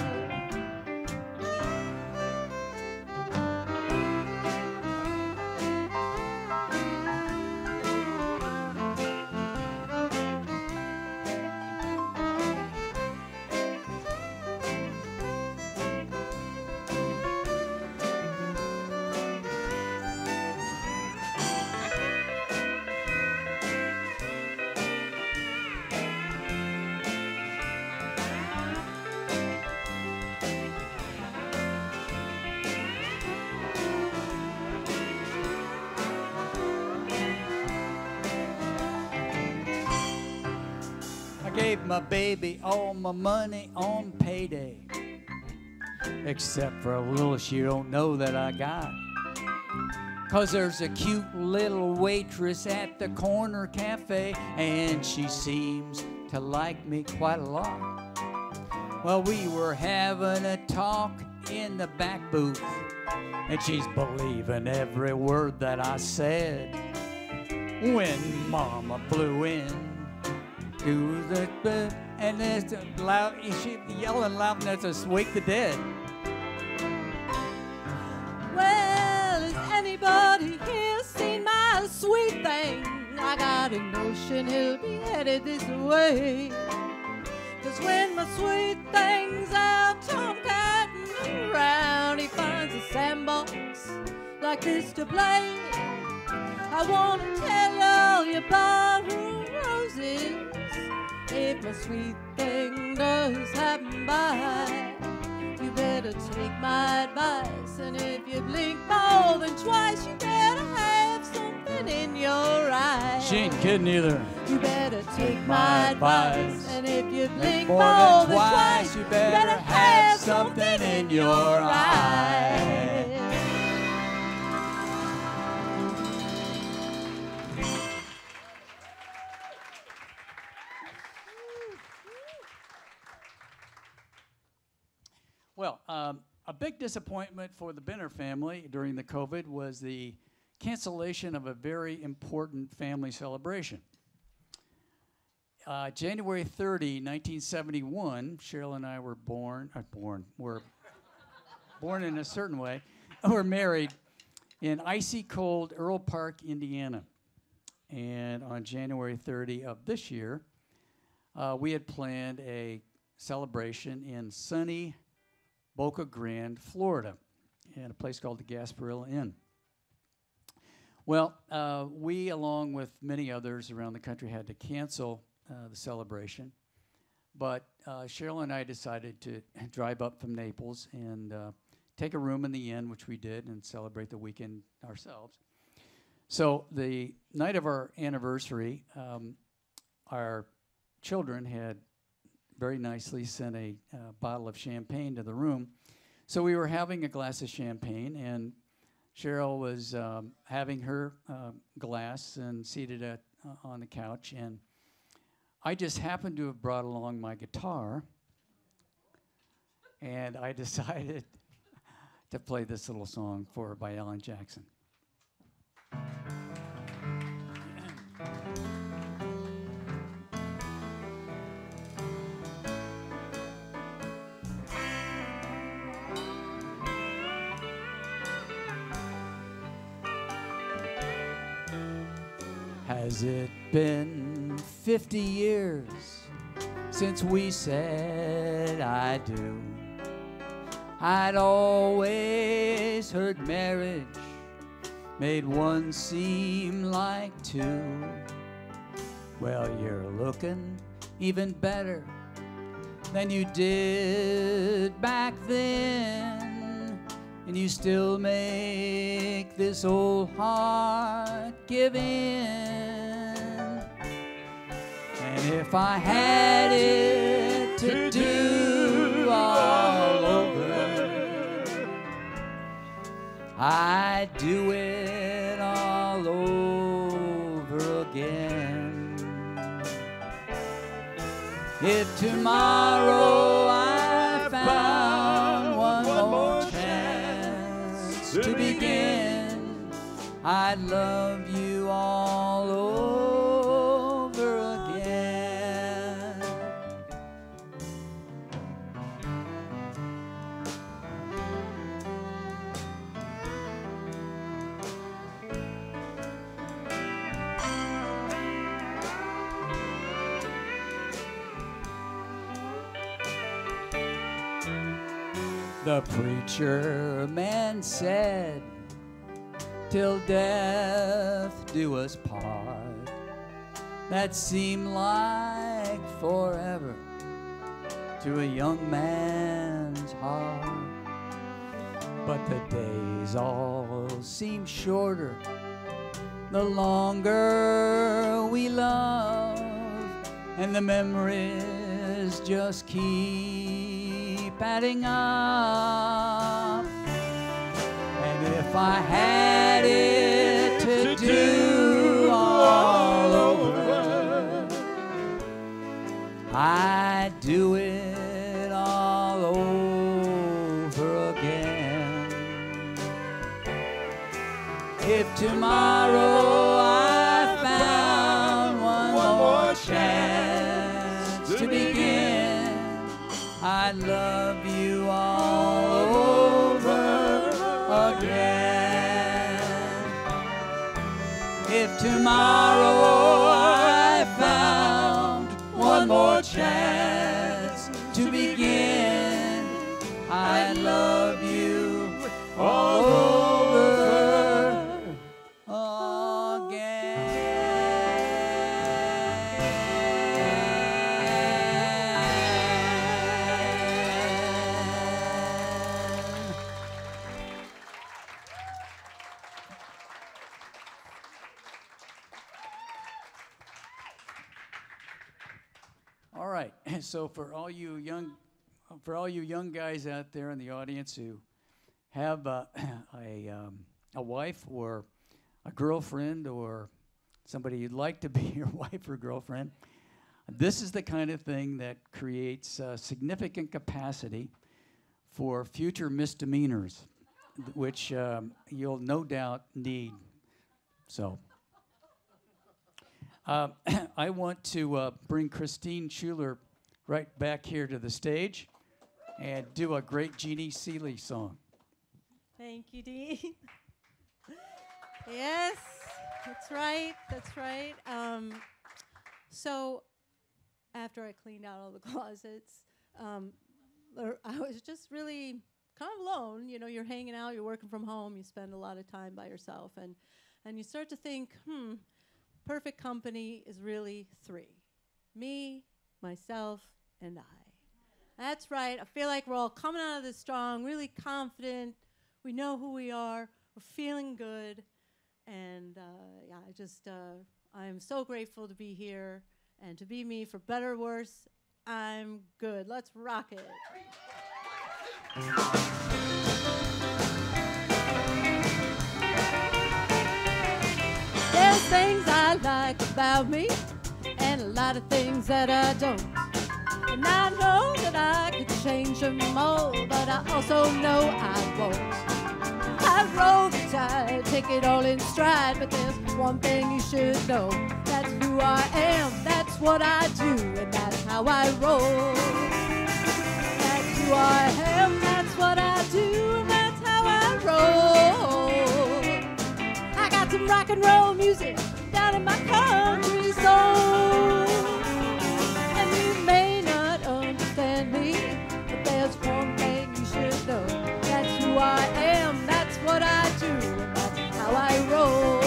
Gave my baby all my money on payday, except for a little she don't know that I got. 'Cause there's a cute little waitress at the corner cafe, and she seems to like me quite a lot. Well, we were having a talk in the back booth, and she's believing every word that I said. When Mama flew in to the bed, and there's loud, she yelling loud enough to wake the dead. Well, has anybody here seen my sweet thing? I got a notion he'll be headed this way. 'Cause when my sweet thing's out tomcatting around, he finds a sandbox like this to play. I wanna tell all your barroom roses, if my sweet thing does happen by, you better take my advice, and if you blink more than twice, you better have something in your eye. She ain't kidding either. You better take my advice, and if you blink more more than twice, you better have something in your eye. Well, a big disappointment for the Benner family during the COVID was the cancellation of a very important family celebration. January 30, 1971, Cheryl and I were were born in a certain way, were married, in icy cold Earl Park, Indiana. And on January 30 of this year, we had planned a celebration in sunny Boca Grande, Florida, in a place called the Gasparilla Inn. Well, we, along with many others around the country, had to cancel the celebration. But Cheryl and I decided to drive up from Naples and take a room in the inn, which we did, and celebrate the weekend ourselves. So the night of our anniversary, our children had very nicely sent a bottle of champagne to the room. So we were having a glass of champagne, and Cheryl was having her glass and seated on the couch, and I just happened to have brought along my guitar, and I decided to play this little song for her by Alan Jackson. Has it been 50 years since we said I do? I'd always heard marriage made one seem like two. Well, you're looking even better than you did back then, and you still make this old heart give in. And if I had it to do all over, I'd do it all over again. If tomorrow I found one more chance to begin, I'd love you all over again. The preacher man said, till death do us part. That seemed like forever to a young man's heart. But the days all seem shorter the longer we love, and the memories just keep adding up. And if I had it to do all over, I'd do it all over again. If tomorrow I found one more chance to begin, I'd love you all over again. If tomorrow I found one more chance to begin, I'd love you all over again. All right, so for all you young guys out there in the audience who have a wife or a girlfriend or somebody you'd like to be your wife or girlfriend, this is the kind of thing that creates significant capacity for future misdemeanors, which you'll no doubt need. So. I want to bring Christine Schuler right back here to the stage and do a great Jeannie Seeley song. Thank you, Dean. Yes, that's right. That's right. So after I cleaned out all the closets, I was just really kind of alone. You know, you're hanging out, you're working from home, you spend a lot of time by yourself, and you start to think, perfect company is really three: me, myself, and I. That's right. I feel like we're all coming out of this strong, really confident. We know who we are. We're feeling good. And yeah, I'm so grateful to be here and to be me. For better or worse, I'm good. Let's rock it. There's things I like about me and a lot of things that I don't. And I know that I could change them all, but I also know I won't. I roll the tide, take it all in stride, but there's one thing you should know. That's who I am, that's what I do, and that's how I roll. That's who I am, that's what I do, and that's how I roll. I got some rock and roll music down in my country soul. And you may not understand me, but there's one thing you should know. That's who I am, that's what I do, and that's how I roll.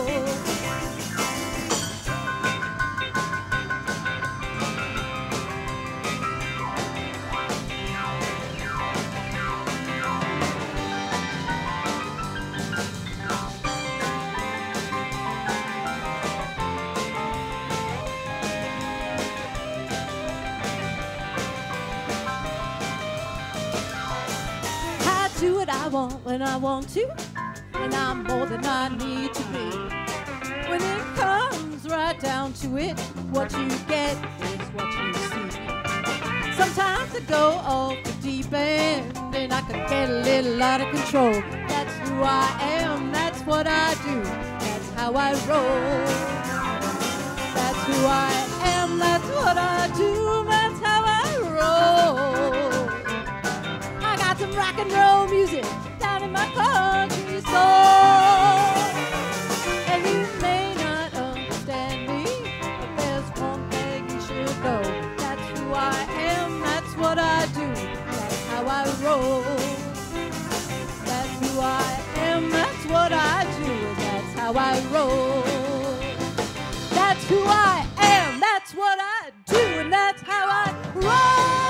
Do what I want when I want to, and I'm more than I need to be. When it comes right down to it, what you get is what you see. Sometimes I go off the deep end, and I can get a little out of control. That's who I am, that's what I do, that's how I roll. That's who I am, that's what I do, that's how I roll. Some rock and roll music down in my country soul. And you may not understand me, but there's one thing you should know. That's who I am, that's what I do, that's how I roll. That's who I am, that's what I do, and that's how I roll. That's who I am, that's what I do, and that's how I roll.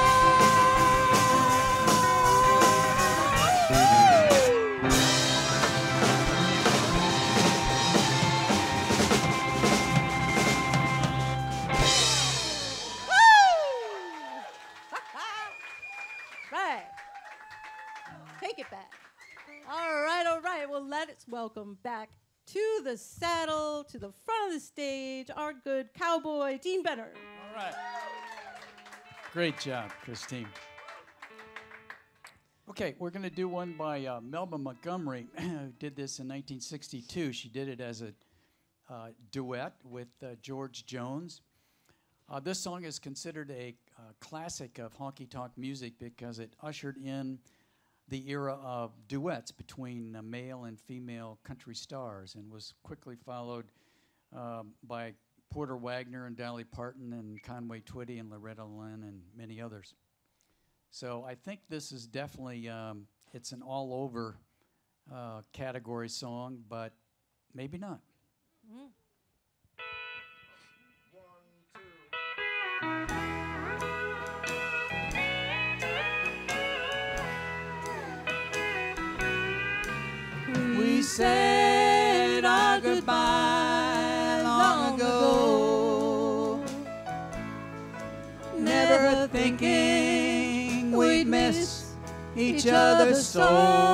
Take it back. All right, all right. Well, let's welcome back to the saddle, to the front of the stage, our good cowboy, Dean Benner. All right. Great job, Christine. Okay, we're going to do one by Melba Montgomery, who did this in 1962. She did it as a duet with George Jones. This song is considered a classic of honky-tonk music because it ushered in the era of duets between male and female country stars, and was quickly followed by Porter Wagner and Dolly Parton and Conway Twitty and Loretta Lynn and many others. So I think this is definitely, it's an all-over category song, but maybe not. Mm. We said our goodbye long ago, never thinking we'd miss each other so.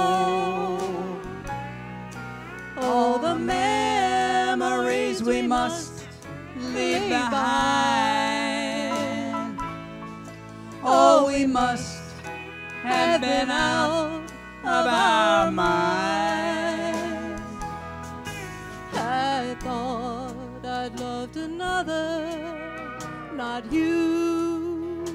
All the memories we must leave behind. Oh, we must have been out of our minds. I thought I'd loved another, not you.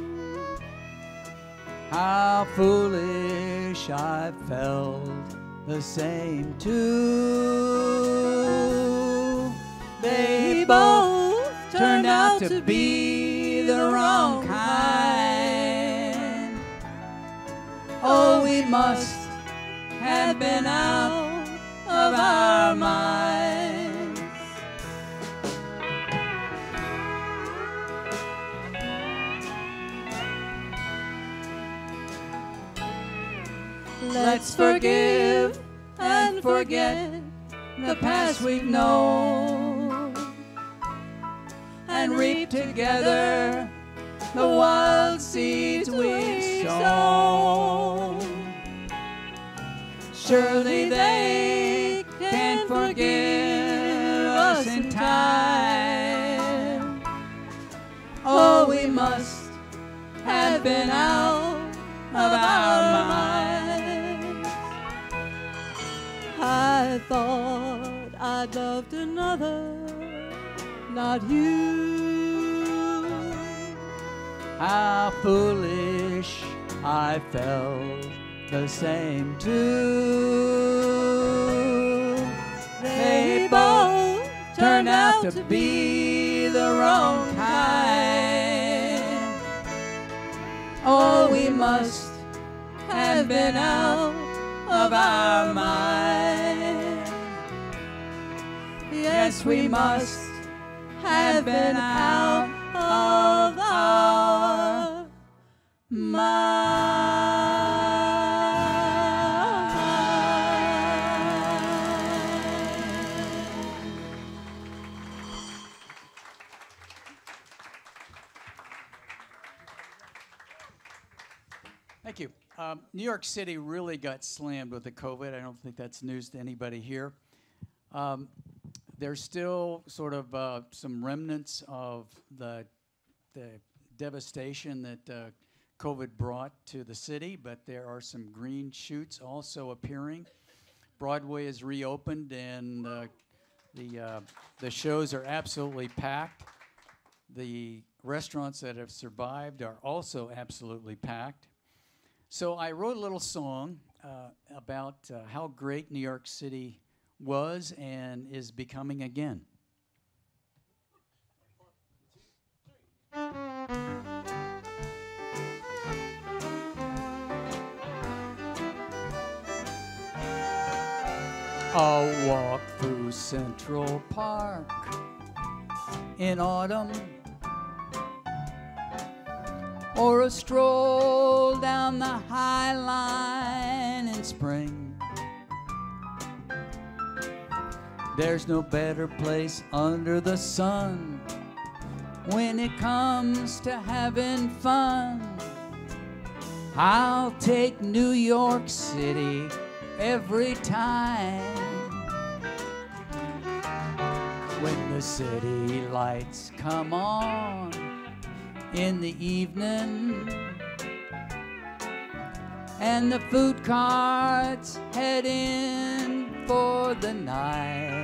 How foolish I felt the same too. both turned out to be the wrong kind. Oh, we must have been out of our minds. Let's forgive and forget the past we've known, and reap together the wild seeds we've sown. Surely they can forgive us in time. Oh, we must have been out of our minds. I thought I'd loved another, not you. How foolish I felt, the same too. They both turned out to be the wrong kind. Oh, we must have been out of our minds. Yes, we must have been out of our minds. Thank you. New York City really got slammed with the COVID. I don't think that's news to anybody here. There's still sort of some remnants of the devastation that COVID brought to the city, but there are some green shoots also appearing. Broadway is reopened, and the shows are absolutely packed. The restaurants that have survived are also absolutely packed. So I wrote a little song about how great New York City was and is becoming again. A walk through Central Park in autumn, or a stroll down the High Line in spring. There's no better place under the sun when it comes to having fun. I'll take New York City every time. When the city lights come on in the evening, and the food carts head in for the night,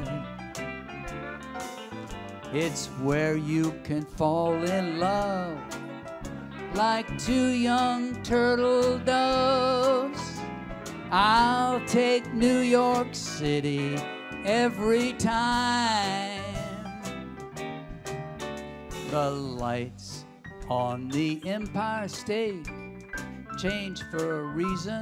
it's where you can fall in love like two young turtle doves. I'll take New York City every time. The lights on the Empire State change for a reason,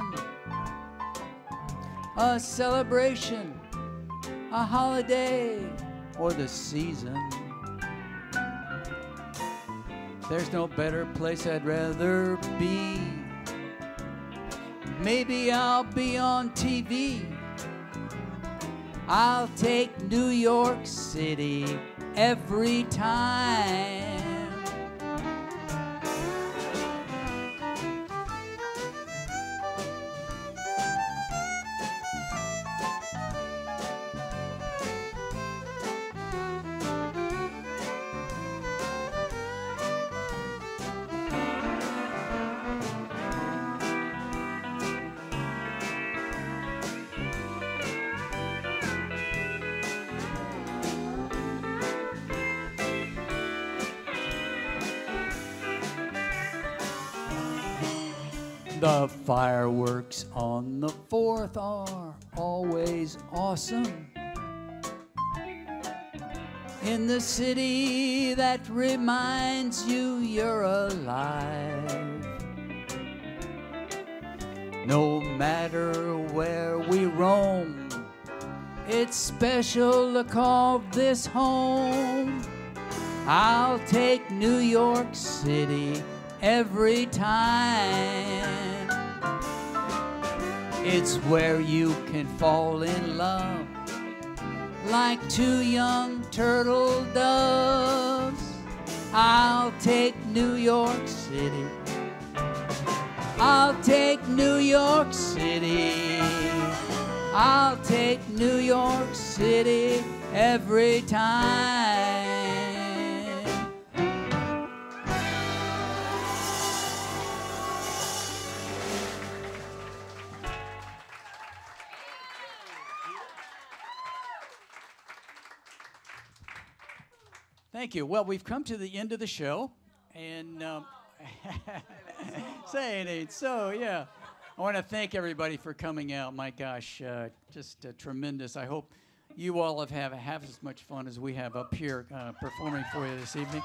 a celebration, a holiday, or the season. There's no better place I'd rather be. Maybe I'll be on TV. I'll take New York City every time. The fireworks on the 4th are always awesome. in the city that reminds you you're alive. No matter where we roam, it's special to call this home. I'll take New York City every time. It's where you can fall in love like two young turtle doves. I'll take New York City. I'll take New York City. I'll take New York City every time. Thank you. Well, we've come to the end of the show, and say it ain't so, yeah. I want to thank everybody for coming out. My gosh, just tremendous. I hope you all have as much fun as we have up here performing for you this evening.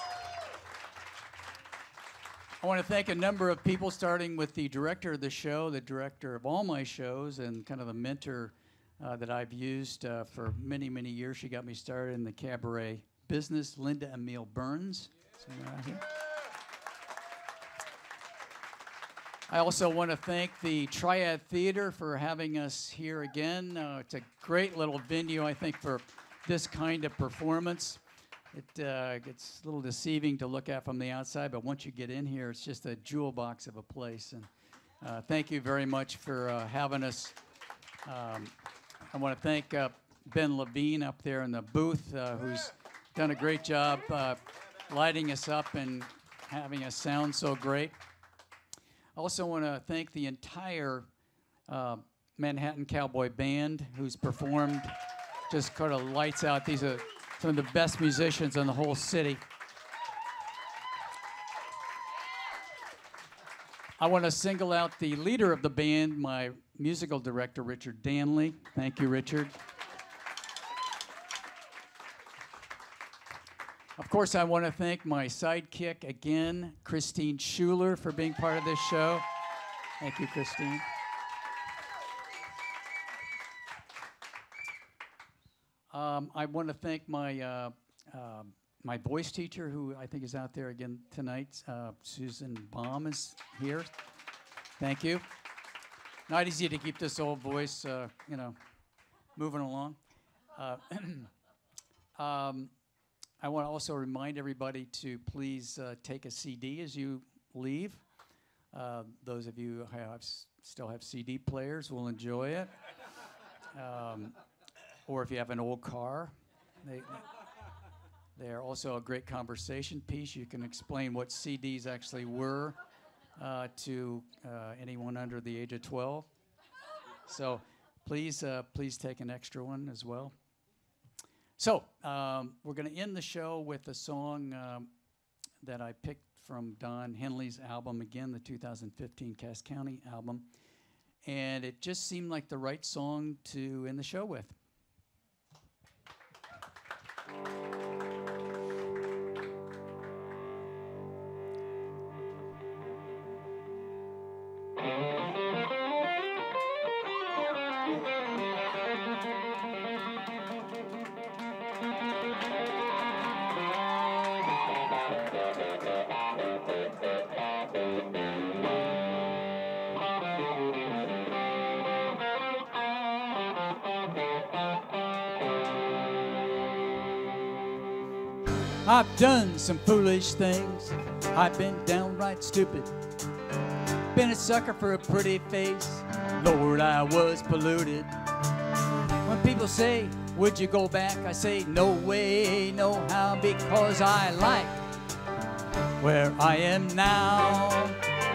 I want to thank a number of people, starting with the director of the show, the director of all my shows, and kind of the mentor that I've used for many, many years. She got me started in the cabaret business, Linda Emile Burns. I also want to thank the Triad Theater for having us here again. It's a great little venue, I think, for this kind of performance. It gets a little deceiving to look at from the outside, but once you get in here, it's just a jewel box of a place. And thank you very much for having us. I want to thank Ben Levine up there in the booth, who's done a great job lighting us up and having us sound so great. I also want to thank the entire Manhattan Cowboy Band, who's performed just kind of lights out. These are some of the best musicians in the whole city. I want to single out the leader of the band, my musical director, Richard Danley. Thank you, Richard. Of course, I want to thank my sidekick again, Christine Schuler, for being part of this show. Thank you, Christine. I want to thank my my voice teacher, who I think is out there again tonight. Susan Baum is here. Thank you. Not easy to keep this old voice, moving along. I want to also remind everybody to please take a CD as you leave. Those of you who still have CD players will enjoy it. Or if you have an old car, they're also a great conversation piece. You can explain what CDs actually were to anyone under the age of 12. So please take an extra one as well. So we're going to end the show with a song that I picked from Don Henley's album, again, the 2015 Cass County album. And it just seemed like the right song to end the show with. I've done some foolish things. I've been downright stupid. Been a sucker for a pretty face. Lord, I was polluted. When people say, would you go back? I say, no way, no how, because I like where I am now.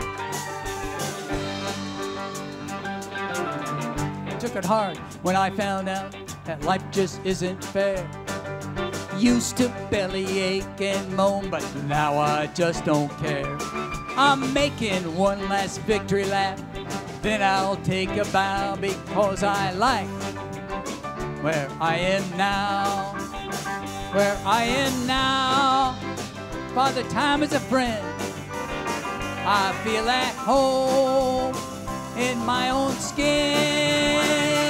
I took it hard when I found out that life just isn't fair. Used to bellyache and moan, but now I just don't care. I'm making one last victory lap, then I'll take a bow, because I like where I am now. where I am now. Father Time is a friend. I feel at home in my own skin.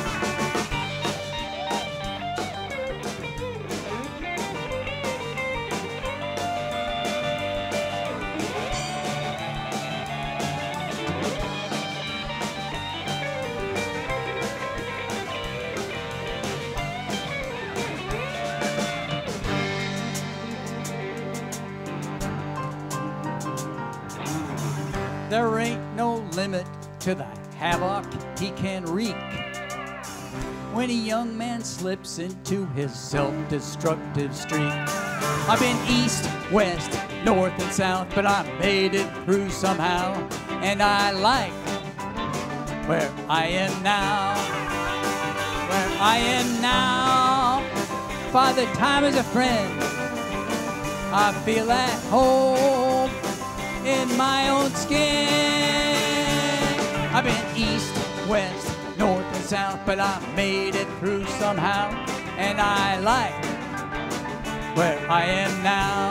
There ain't no limit to the havoc he can wreak when a young man slips into his self-destructive streak. I've been east, west, north, and south, but I made it through somehow, and I like where I am now. Where I am now. Father Time is a friend. I feel at home in my own skin. I've been east, west, north, and south, but I made it through somehow, and I like where I am now.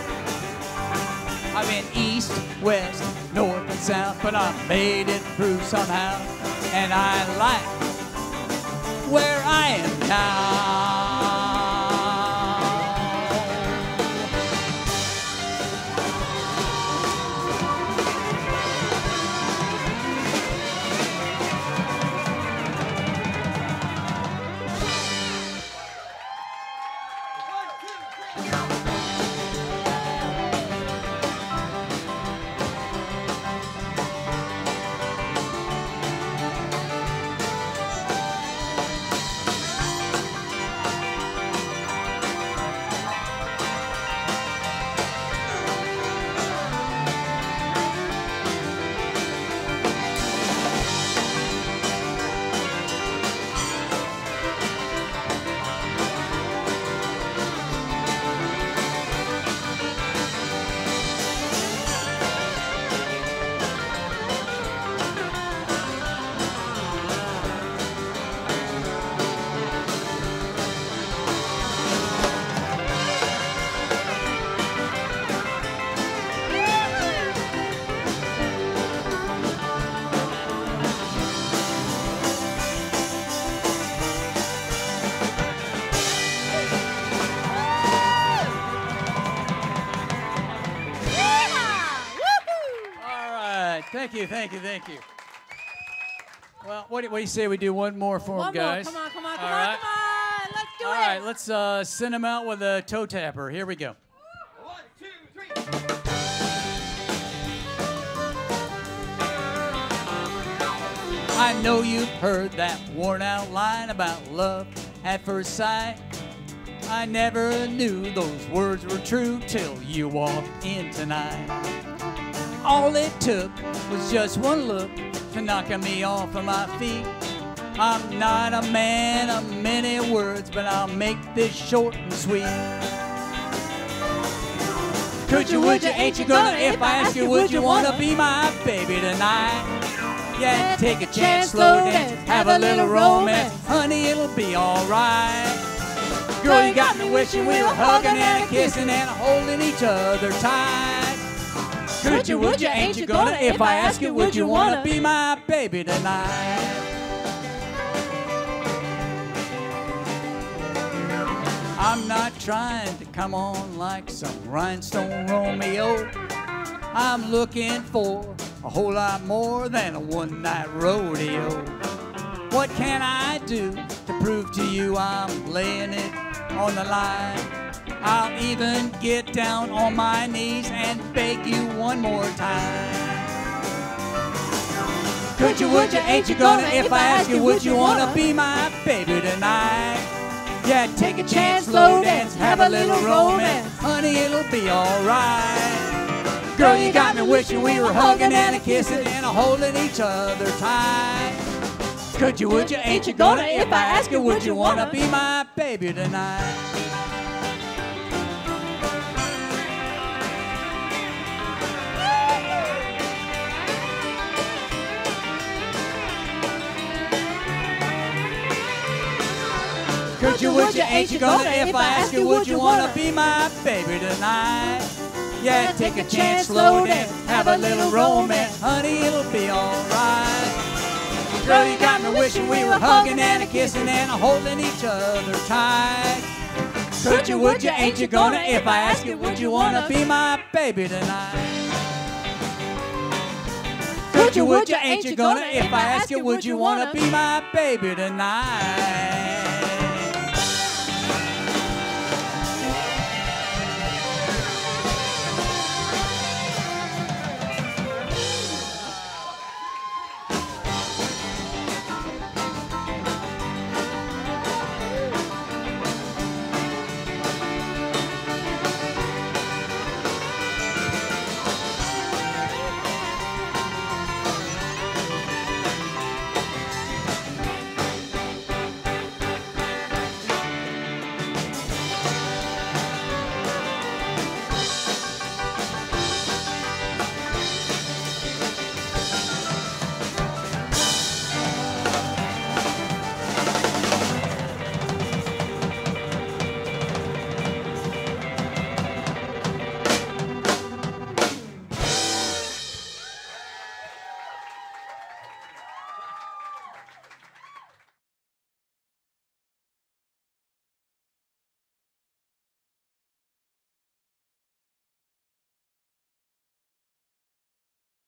I've been east, west, north, and south, but I made it through somehow, and I like where I am now. Thank you. Well, what do you say we do one more for them, guys? Come on. Let's do it. All right, let's send them out with a toe tapper. Here we go. 1, 2, 3. I know you've heard that worn out line about love at first sight. I never knew those words were true till you walked in tonight. All it took was just one look to knock me off of my feet. I'm not a man of many words, but I'll make this short and sweet. Could you, would you, ain't you gonna? If I ask you, would you wanna be my baby tonight? Yeah, take a chance, slow dance, have a little romance. Honey, it'll be alright. Girl, you got me wishing we were hugging and kissing and holding each other tight. Could you, would you, ain't you gonna? If I ask you, would you wanna be my baby tonight? I'm not trying to come on like some rhinestone Romeo. I'm looking for a whole lot more than a one-night rodeo. What can I do to prove to you I'm laying it on the line? I'll even get down on my knees and beg you one more time. Could you, would you, ain't you gonna? If I ask you, would you wanna be my baby tonight? Yeah, take a chance, slow dance, have a little romance. Honey, it'll be alright. Girl, you got me wishing we were hugging and a kissing and a holding each other tight. Could you, would you, ain't you gonna? If I ask you, would you wanna be my baby tonight? Could you, would you, ain't you gonna? If I ask you, would you wanna be my baby tonight? Yeah, take a chance, slow down, have a little romance, honey, it'll be alright. Girl, you got me wishing we were hugging and a kissing and a holding each other tight. Could you, would you, ain't you gonna? If I ask you, would you wanna be my baby tonight? Could you, would you, ain't you gonna? If I ask you, would you wanna be my baby tonight?